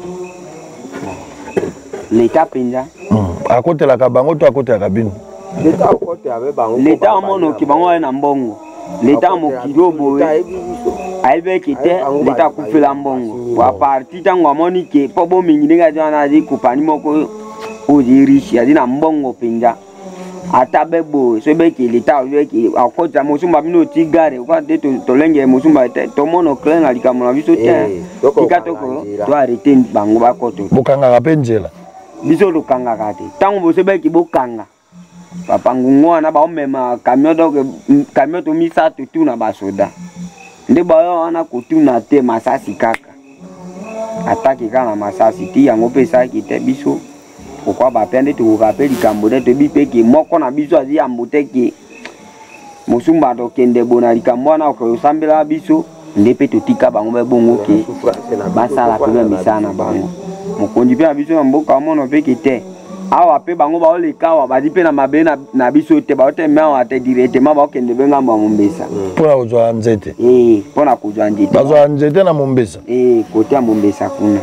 [SPEAKER 6] leta penja
[SPEAKER 2] akotela ka bango to akotela ka bino
[SPEAKER 7] Leta akote abe bango
[SPEAKER 6] leta mono ki bango na mbongo leta mo kidobo aibe kite leta kufela mbongo wa parti tango amoni ke pobo mingi nga jana di kupani moko ojirishi adina mbongo penja atabebo sebe ke leta obe ke akota musumba bino tigare kwa de to lenge musumba to mono klenga likamona biso te tikatoko to arrêter bango bakoto
[SPEAKER 2] bokanga kapenjela
[SPEAKER 6] biso lokanga kate tango bosebe ke bokanga papa ngungwana ba omema camion to misa tutu na basoda nde bayo wana kutuna te masasi kaka ataki kana masasi ti yango pesa kite biso pourquoi ba pende to rapeli kambote to bipeke moko na biso azi amboteke musumba to kende bona likambwana ko sambela biso nde pe to tika bango be bongo ke basala ko be misana bango mokonzi pe biso na mboka mono pe kite awa pe bango ba ole kawa ba dipe na mabe na biso te ba ote mewa te directement ba okende benga mba mombesa
[SPEAKER 2] pona kozwa nzete
[SPEAKER 6] pona kozwa nzete
[SPEAKER 2] bazwa nzete na mombesa
[SPEAKER 6] kote ya mombesa kuna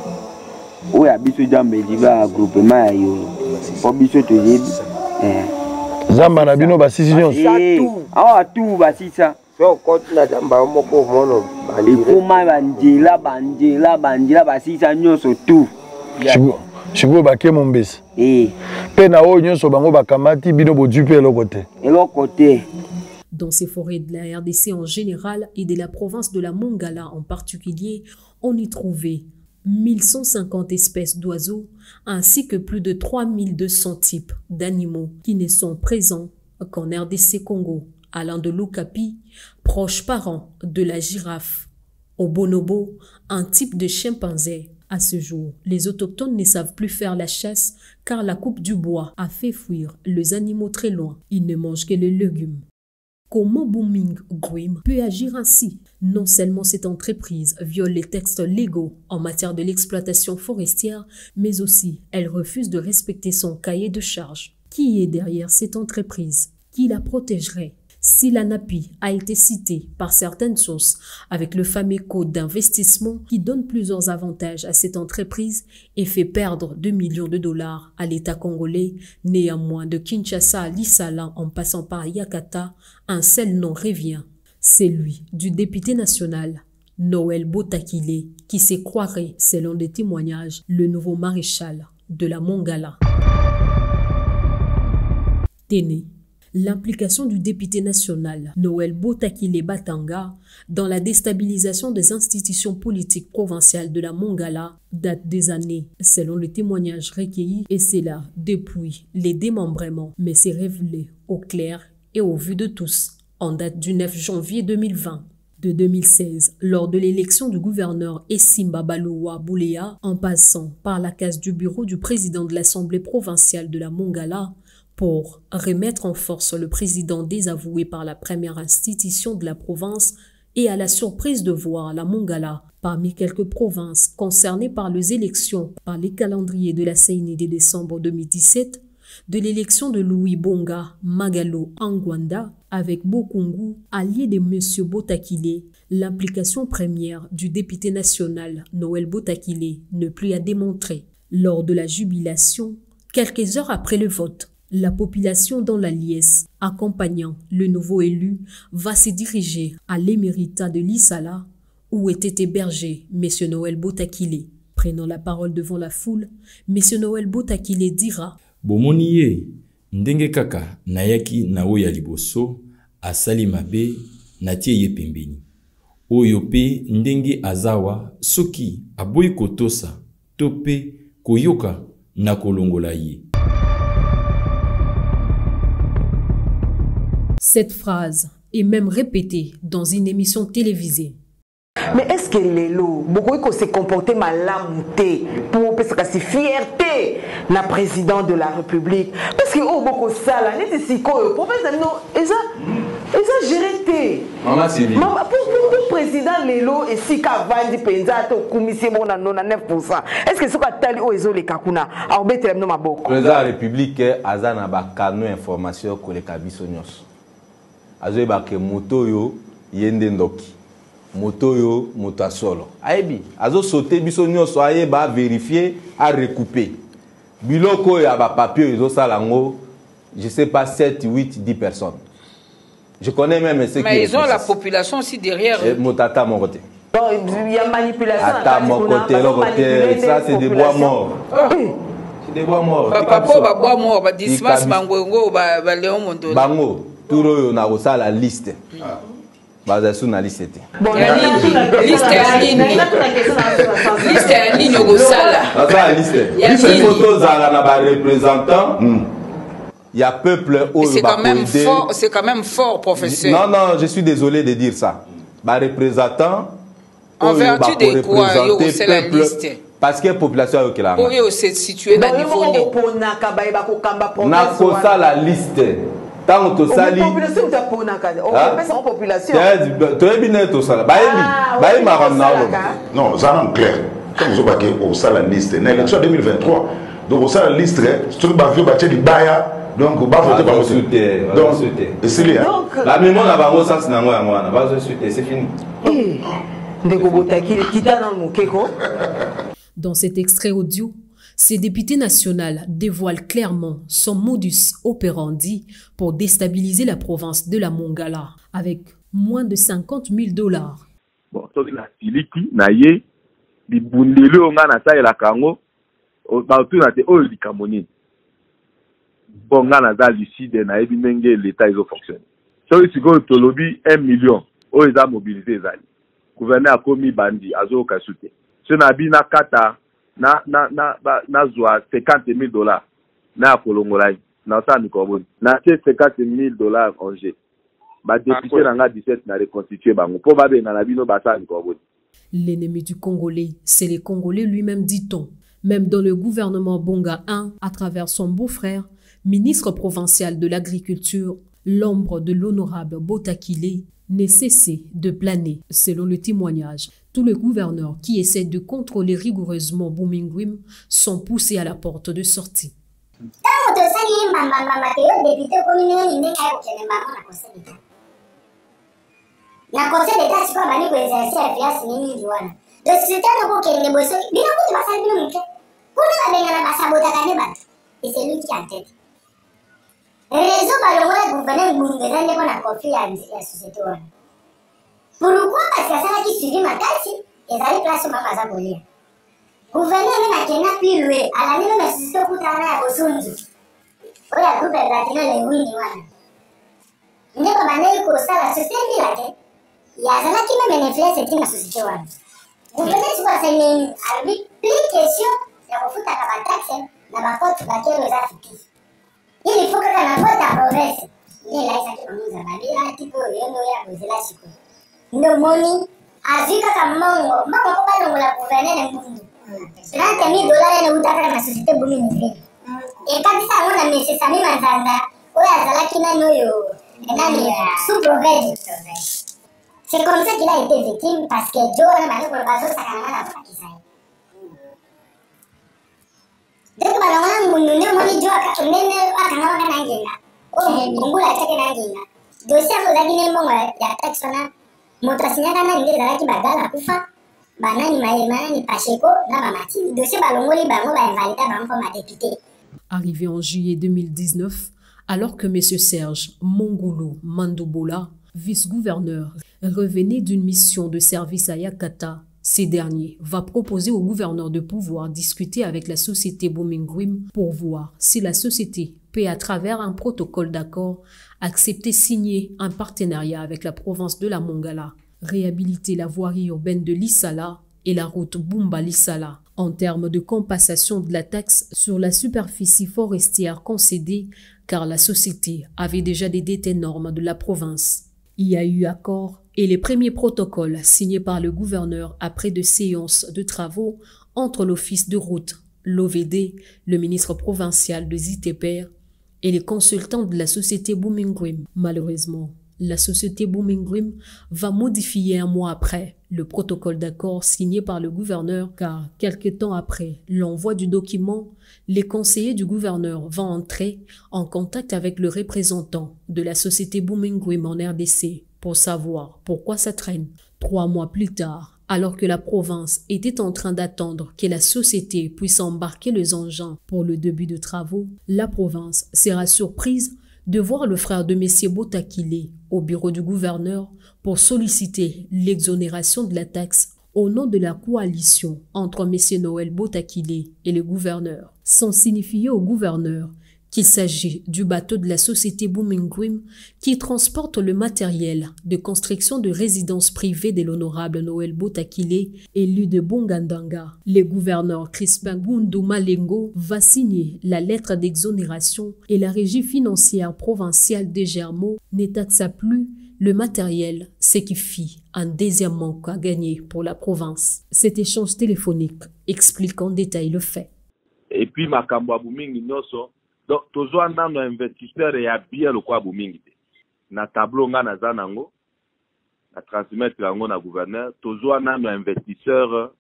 [SPEAKER 6] oya biso jambe diba groupement ya yo po biso to yebi
[SPEAKER 2] zamba na bino basisi nyonso
[SPEAKER 6] awa tu basisa
[SPEAKER 7] so kote na jamba moko mono
[SPEAKER 6] ikuma banjela basisa nyonso tu
[SPEAKER 2] sikoyo bake mombesa pe na oyo nyonso bango bakamati bino bodu pe eloko te
[SPEAKER 1] Dans ces forêts de la RDC en général et de la province de la Mongala en particulier, on y trouvait 1150 espèces d'oiseaux ainsi que plus de 3200 types d'animaux qui ne sont présents qu'en RDC Congo, allant de l'okapi, proche parent de la girafe, au bonobo, un type de chimpanzé. À ce jour, les autochtones ne savent plus faire la chasse car la coupe du bois a fait fuir les animaux très loin. Ils ne mangent que les légumes. Comment Boumingwim peut agir ainsi? Non seulement cette entreprise viole les textes légaux en matière de l'exploitation forestière, mais aussi elle refuse de respecter son cahier de charges. Qui est derrière cette entreprise? Qui la protégerait? Si la NAPI a été citée par certaines sources avec le fameux code d'investissement qui donne plusieurs avantages à cette entreprise et fait perdre 2 millions de dollars à l'État congolais, néanmoins de Kinshasa à Lissala en passant par Yakata, un seul nom revient, c'est lui du député national Noël Botakile qui se croirait, selon des témoignages, le nouveau maréchal de la Mongala. Téné. L'implication du député national Noël Botakile Batanga dans la déstabilisation des institutions politiques provinciales de la Mongala date des années, selon les témoignages recueillis, et c'est là depuis les démembrements, mais c'est révélé au clair et au vu de tous, en date du 9 janvier 2020. De 2016, lors de l'élection du gouverneur Essimba Baloua Bouléa, en passant par la case du bureau du président de l'Assemblée provinciale de la Mongala, pour remettre en force le président désavoué par la première institution de la province et à la surprise de voir la Mongala parmi quelques provinces concernées par les élections par les calendriers de la CENI de décembre 2017, de l'élection de Louis Bonga Magalo Angwanda avec Bokungu, allié de M. Botakile, l'implication première du député national Noël Botakile ne plus à démontrer. Lors de la jubilation, quelques heures après le vote, la population dans la liesse, accompagnant le nouveau élu, va se diriger à l'éméritat de Lissala, où était hébergé M. Noël Botakile. Prenant la parole devant la foule, M. Noël Botakile dira:
[SPEAKER 8] Bomoni ye, ndenge kaka nayaki na oya liboso, asali mabe natie ye pembeni. Oyo pe ndenge azawa, soki aboyi kotosa, tope koyoka na kolongola ye.
[SPEAKER 1] Cette phrase est même répétée dans une émission télévisée.
[SPEAKER 9] Mais est-ce que Lelo, beaucoup se comporter malamouté pour parce que c'est fierté na président de la République parce que oh beaucoup ça là n'est si quoi professeur non ils géré
[SPEAKER 10] maman c'est lui
[SPEAKER 9] pour président Lelo et si Kavandi penza to commission bon na 9%. Est-ce que ce que tali o ezo le kakuna a betre no maboko
[SPEAKER 10] président de la République azana ba kanu information ko le kabiso nyos azo ba ke moto yo yende ndoki moto yo moto solo aibi azo sauter biso nyonso aye ba vérifier à recouper biloko ya ba papier ezo salango je sais pas 7 8 10 personnes. Je connais même ceux qui
[SPEAKER 11] mais ils ont la population aussi derrière eux.
[SPEAKER 10] Motata mon côté.
[SPEAKER 9] Il y a manipulation
[SPEAKER 10] à mon côté, ça c'est des bois morts. C'est des bois morts.
[SPEAKER 11] Papa ba bois morts ba dismas bangongo ba Léon Mondo.
[SPEAKER 10] Bango turo na osa la liste. Baza sur la liste.
[SPEAKER 11] Bon, liste en ligne au sala.
[SPEAKER 10] La liste. Les photos à la représentant. Il y a peuple où
[SPEAKER 11] c'est quand même fort, c'est quand même fort, professeur.
[SPEAKER 10] Non, non, je suis désolé de dire ça. Bah représentant.
[SPEAKER 11] En vertu de quoi c'est la liste?
[SPEAKER 10] Parce que la population est là.
[SPEAKER 11] Oui, c'est situé dans le niveau.
[SPEAKER 10] Na kosa la liste. Tant que ça li.
[SPEAKER 9] Population ta pona ka. On appelle ça population.
[SPEAKER 10] Tu es bien tout ça. Baï maramna.
[SPEAKER 2] Non, ça en clair. Quand vous avez au ça la liste, l'élection 2023. Donc au ça la liste, sur ba vieux bâti di baya. Donc, on va voter par le donc, c'est lié.
[SPEAKER 10] La mémoire n'a pas sens dans moi, c'est fini.
[SPEAKER 1] Dans cet extrait audio, ce député national dévoile clairement son modus operandi pour déstabiliser la province de la Mongala avec moins de 50 000 $.
[SPEAKER 3] Bon, donc la siliki naye di bundele onga na sa la kango ba tu na te o li kamoni. Bon, on a lucide na ebi ndenge l'état ils ont fonctionné. So si go to lobby 1 million, o ils a mobilisé zali. Gouverneur a commis bandi azo ka soute. So na bi na kata na zwa 50 000 $. Na kolongola na sa ni koboni. Na 50 000 $ en jeu. Ba député na 17 na reconstituer bango. Po ba be na bino ba sa ni koboni.
[SPEAKER 1] L'ennemi du Congolais, c'est les Congolais lui-même, dit-on. Même dans le gouvernement Bonga 1, à travers son beau-frère, ministre provincial de l'Agriculture, l'ombre de l'honorable Botakile n'est cessé de planer, selon le témoignage. Tous les gouverneurs qui essaient de contrôler rigoureusement Boumingwim sont poussés à la porte de sortie.
[SPEAKER 5] na conseil d'état sikoyo bani koexercer influence mingi wana donc société wana kokende boso bino kutu basali bino moke kuna babengana basabotaka ne bato et c'est lui qui est en tête réseau balongola gouverneur ngungu eza nde mpona conflit ya société wana pourquoi parce que asalaki suivi makasi ezali place mama aza kolia gouverneur nde nakenda plus loin alandi meme société okutana ya bosunzu oyo ya groupe platina lewini wana ndeko bandeki kosala société mbila te yazalaki meme influence etinga société wana gouverneur siko asali alobi plus question ya kofutaka bataxe na bakote bakelo eza fictif il faut kaka na vote ya province nde elaisaki bamuza babila tipo oyo nde oyo akozela sikoyo nde omoni azwi kaka mongo mpo balongola gouverneur ngundu $30,000 ene euta kaka na société bumi mivele ekatisa yango na mese sami manzanda oyo azalaki nani oyo nani sous province c'est comme ça qu'il a été victime parce que jo wana bandi koloba azosakananga na bolakisa ye donc balongola ngundu nde omoni jo ndenge akangawaka na ngenga oyo ngungula atiaki na ngenga dossier yango ozalaki nde mbongo ya taxe wana moto asinyaka nani nde ezalaki bagala kufa banani manani pacheko na bamatini dossier balongoli bango bainvalida bango mpo madepute.
[SPEAKER 1] Arrivé en juillet 2019, alors que M. Serge Mongolo Mandobola, vice-gouverneur, revenait d'une mission de service à Yakata, ces derniers va proposer au gouverneur de pouvoir discuter avec la société Bomingwim pour voir si la société peut, à travers un protocole d'accord, accepter signer un partenariat avec la province de la Mongala, réhabiliter la voirie urbaine de Lissala et la route Bumba-Lissala en termes de compensation de la taxe sur la superficie forestière concédée car la société avait déjà des dettes énormes de la province. Il y a eu accord et les premiers protocoles signés par le gouverneur après de séances de travaux entre l'office de route, l'OVD, le ministre provincial de Ziteper et les consultants de la société Bomingwim. Malheureusement, la société Bomingwim va modifier un mois après le protocole d'accord signé par le gouverneur car quelque temps après l'envoi du document, les conseillers du gouverneur vont entrer en contact avec le représentant de la société Bomingwim en RDC pour savoir pourquoi ça traîne. 3 mois plus tard, alors que la province était en train d'attendre que la société puisse embarquer les engins pour le début de travaux, la province sera surprise de voir le frère de M. Botakile au bureau du gouverneur pour solliciter l'exonération de la taxe au nom de la coalition entre M. Noël Botakile et le gouverneur, sans signifier au gouverneur qu'il s'agit du bateau de la société Bomingwim qui transporte le matériel de construction de résidences privées de l'honorable Noël Botakile, élu de Bongandanga. Le gouverneur Crispin Goundou Malengo va signer la lettre d'exonération et la régie financière provinciale de Germo ne taxa plus le matériel, ce qui fit un deuxième manque à gagner pour la province. Cet échange téléphonique explique en détail le fait.
[SPEAKER 12] Et puis, makambo abumingi nyoso. Donc, tozwa nano investisseur ya bien lokwa bumingi te. Na tableau nga na zanango, na transmettre yango na gouverneur, tozwa nano investisseur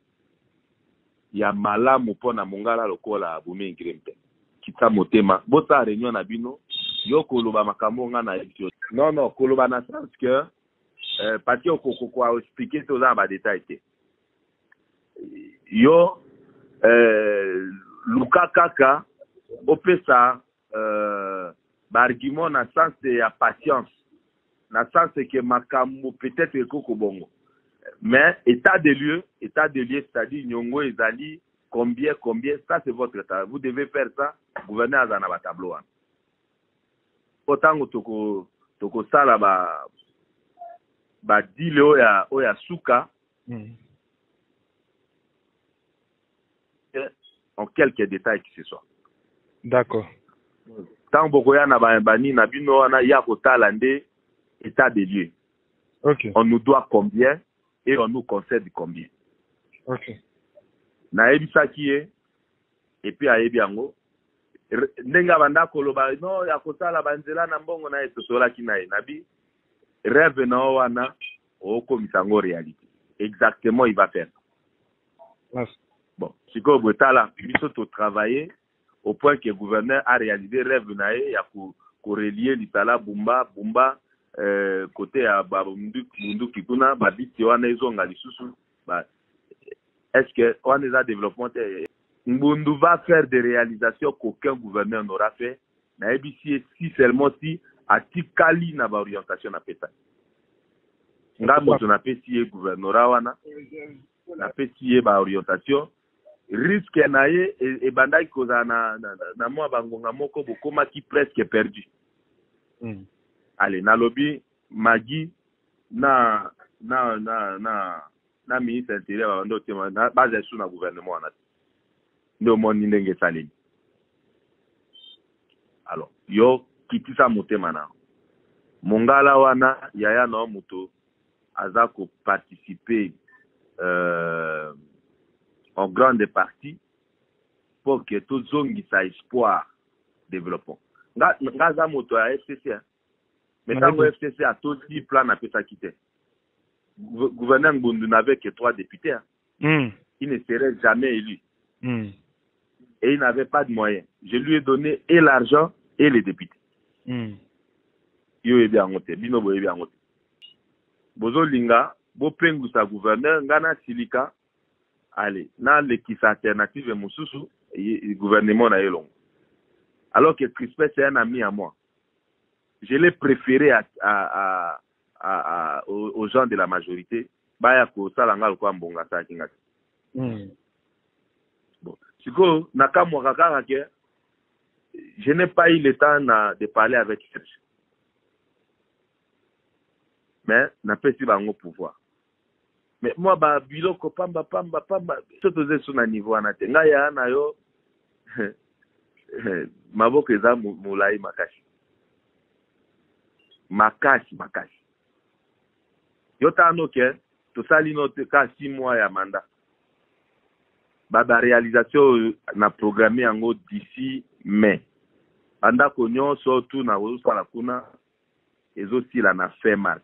[SPEAKER 12] ya malamu pona mongala lokola bumingi rempe. Kita motema, bota réunion na bino, yo koloba makambo nga na élection. Non, koloba na sens que, pati yo kwa expliquer toza ba détail te. Yo, luka kaka, opesa argument na sens ya patience na sens que makambo peut-être ekoko bongo mais état de lieu c'est-à-dire nyongo ezali combien ça c'est votre état, vous devez faire ça gouverneur azana ba tableau wana otango toko sala ba deal oya suka en quelques détails que ce soit.
[SPEAKER 3] D'accord.
[SPEAKER 12] Tant bokoya na bani na bino wana ya kotala nde état des lieux.
[SPEAKER 3] OK.
[SPEAKER 12] On nous doit combien et on nous concède combien.
[SPEAKER 3] OK.
[SPEAKER 12] Na ebisaki et puis ayebi yango ndenga banda koloba no ya kotala banzela na mbongo na etosola kinaye nabi rêve na wana o komisango réalité. Exactement il va faire.
[SPEAKER 3] Merci.
[SPEAKER 12] Bon, siko botala biso to travailler au point que le gouverneur a réalisé rêve nae ya ko relier Lissala Bumba côté ya Mundu Kikuna, Babiti wana ezonga lisusu, est-ce que on est à développement Mbundu va faire des réalisations qu'aucun gouverneur n'aura fait. Na si seulement si atikali na ba orientation na peta. Nga moto na pesi gouvernorat wana na pesi ba orientation risque na ye e bandai koza na mwa bangonga moko bokoma ki presque perdu. Allez, na lobby Magi na ministre intérieur ndo tema na base sous na gouvernement wana. Ndo moni ndenge salini. Alors, yo kitisa motema na. Mongala wana yaya na muto aza ko participer en grande partie pour que tout zongi sa espoir développement. Nga za moto ya FCC. Mais tant que FCC a tout dit plan na pesa quitter. Gouverneur Ngbundu n'avait que 3 députés. Il ne serait jamais élu. Et il n'avait pas de moyens. Je lui ai donné et l'argent et les députés. Yo ebi angote, bino bo ebi angote. Bozo linga, bo pengu sa gouverneur, ngana silika, allez, na l'équipe alternative et Moussousou, le gouvernement na yelong. Alors que Crispin c'est un ami à moi. Je l'ai préféré aux gens de la majorité. Baya ko salanga lo kwa mbonga sa kingati. Bon, siko nakamwa kaka ke je n'ai pas eu le temps de parler avec Serge. Mais n'a pas si bango pouvoir. Mais moi ba biloko pamba tout aux sur na niveau anate. Nga ya na yo maboko eza mulai makashi. Yo tano ke to sali note ka 6 mois ya mandat. Ba réalisation na programmé yango d'ici mai. Anda konyo surtout na wosala kuna ezosila na fin mars.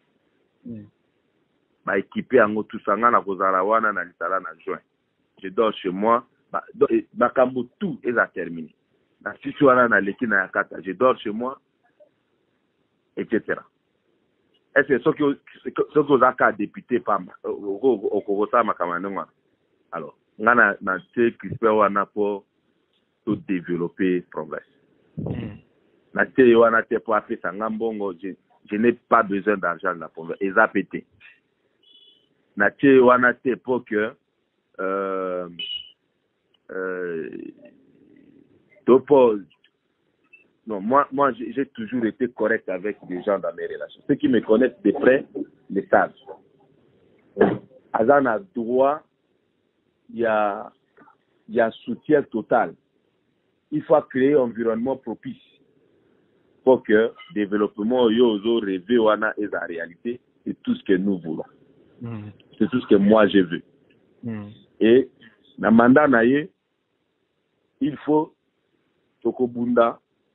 [SPEAKER 12] Ba équipé yango tout sanga na kozala wana na litala na juin. Je dors chez moi, ba kambo tout est terminé. Na sisi wana na leki na yakata, je dors chez moi, etc. Est-ce que ce que vous avez député pamba au Kogota makamano alors ngana na te Crispin wana pour tout développer progrès. Na te wana te pour faire ça ngambongo je n'ai pas besoin d'argent là pour les APT. Na te wana te pour que non, moi j'ai toujours été correct avec les gens dans mes relations. Ceux qui me connaissent de près le savent. Azan a droit, il y a soutien total. Il faut créer un environnement propice pour que le développement yozo rêvé wana est la réalité. C'est tout ce que nous voulons. C'est tout ce que moi je veux. Et dans le mandat naye, il faut Tokobunda.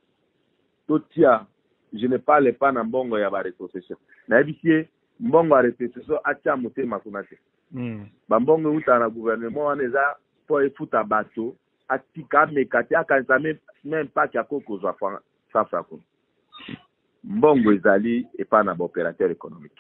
[SPEAKER 12] Totia, je ne parle pas na mbongo ya ba rétrocession. Na ebisie mbongo ya rétrocession atia motema kunate. Ba mbongo uta na gouvernement waneza po efuta bato atika mekati akanza même pas kia koko za fa ko. Mbongo ezali et pas na opérateur économique.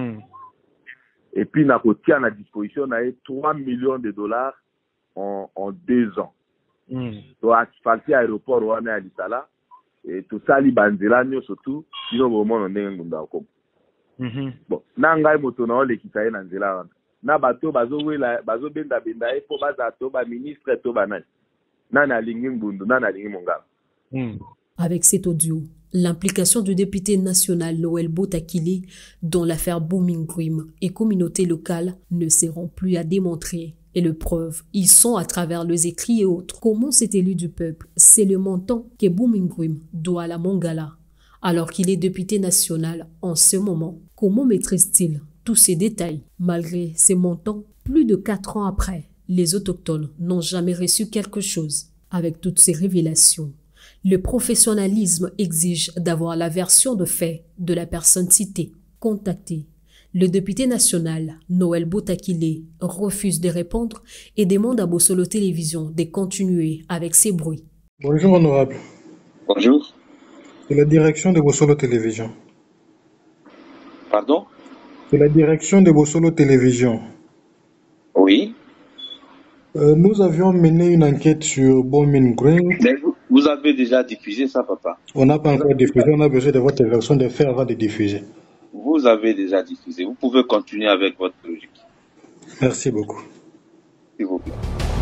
[SPEAKER 12] Et puis na kotia na disposition na 3 millions de dollars en 2 ans. Donc asphalter aéroport wana ya Litala et tout ça li banzela nyo surtout sino bomo ndenge ngunda ko. Bon, na ngai moto na ole kitaye na nzela wana. Na bato bazowela bazobenda benda e po bazato ba ministre to banani. Nana alingi mbundu, nana alingi mongala.
[SPEAKER 1] Avec cet audio, l'implication du député national Noël Botakile dans l'affaire Booming Grim et communautés locales ne seront plus à démontrer. Et le preuve, ils sont à travers les écrits et autres. Comment cet élu du peuple, c'est le montant que Booming Grim doit à la Mongala, alors qu'il est député national en ce moment. Comment maîtrise-t-il tous ces détails? Malgré ces montants, plus de 4 ans après, les autochtones n'ont jamais reçu quelque chose. Avec toutes ces révélations, le professionnalisme exige d'avoir la version de fait de la personne citée. Contactée, le député national Noël Botakile refuse de répondre et demande à Bossolo Télévision de continuer avec ses bruits.
[SPEAKER 13] Bonjour honorable.
[SPEAKER 14] Bonjour.
[SPEAKER 13] C'est la direction de Bossolo Télévision. Pardon?
[SPEAKER 14] C'est la direction de Bossolo Télévision.
[SPEAKER 13] Oui.
[SPEAKER 14] Nous avions mené une enquête sur Bomin Green.
[SPEAKER 13] Mais vous avez déjà diffusé ça, papa?
[SPEAKER 14] On n'a pas encore diffusé, on a besoin de votre version de faire avant de diffuser.
[SPEAKER 13] Vous avez déjà diffusé. Vous pouvez continuer avec votre logique.
[SPEAKER 14] Merci beaucoup.
[SPEAKER 13] S'il vous plaît.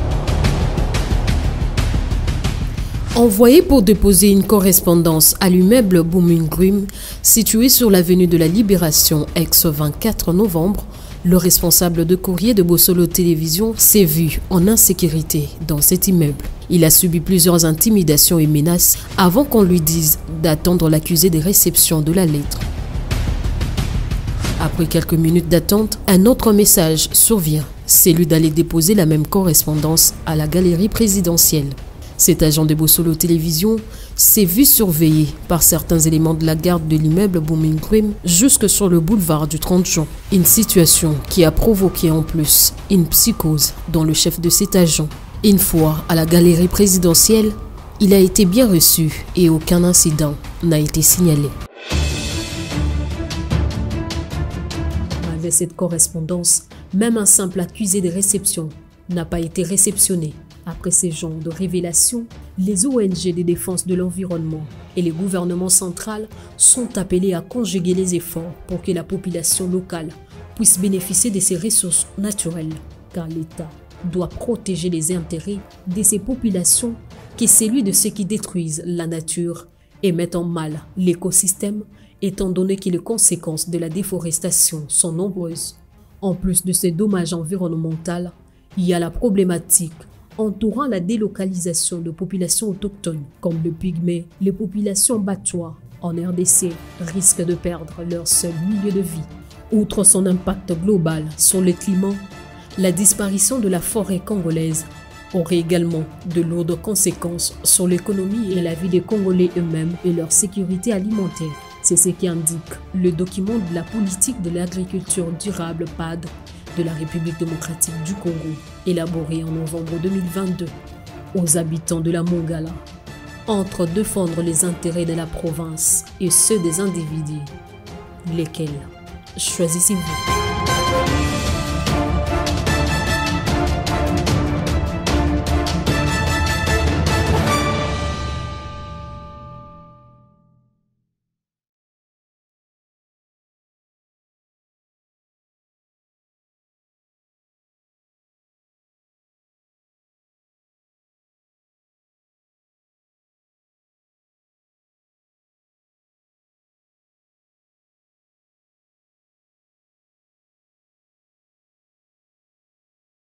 [SPEAKER 1] Envoyé pour déposer une correspondance à l'immeuble Booming Green, situé sur l'avenue de la Libération, ex-24 novembre, le responsable de courrier de Bossolo Télévision s'est vu en insécurité dans cet immeuble. Il a subi plusieurs intimidations et menaces avant qu'on lui dise d'attendre l'accusé des réceptions de la lettre. Après quelques minutes d'attente, un autre message survient, celui d'aller déposer la même correspondance à la galerie présidentielle. Cet agent de Bossolo Télévision s'est vu surveillé par certains éléments de la garde de l'immeuble Booming Green jusque sur le boulevard du 30 juin. Une situation qui a provoqué en plus une psychose dans le chef de cet agent. Une fois à la galerie présidentielle, il a été bien reçu et aucun incident n'a été signalé. Malgré cette correspondance, même un simple accusé de réception n'a pas été réceptionné. Après ces genres de révélations, les ONG de défense de l'environnement et les gouvernements centraux sont appelés à conjuguer les efforts pour que la population locale puisse bénéficier de ces ressources naturelles, car l'État doit protéger les intérêts de ces populations que celui de ceux qui détruisent la nature et mettent en mal l'écosystème, étant donné que les conséquences de la déforestation sont nombreuses. En plus de ces dommages environnementaux, il y a la problématique entourant la délocalisation de populations autochtones, comme le pygmée. Les populations batois en RDC risquent de perdre leur seul milieu de vie. Outre son impact global sur le climat, la disparition de la forêt congolaise aurait également de lourdes conséquences sur l'économie et la vie des Congolais eux-mêmes et leur sécurité alimentaire. C'est ce qui indique le document de la politique de l'agriculture durable PAD de la République démocratique du Congo, élaboré en novembre 2022, aux habitants de la Mongala. Entre défendre les intérêts de la province et ceux des individus, lesquels choisissez-vous?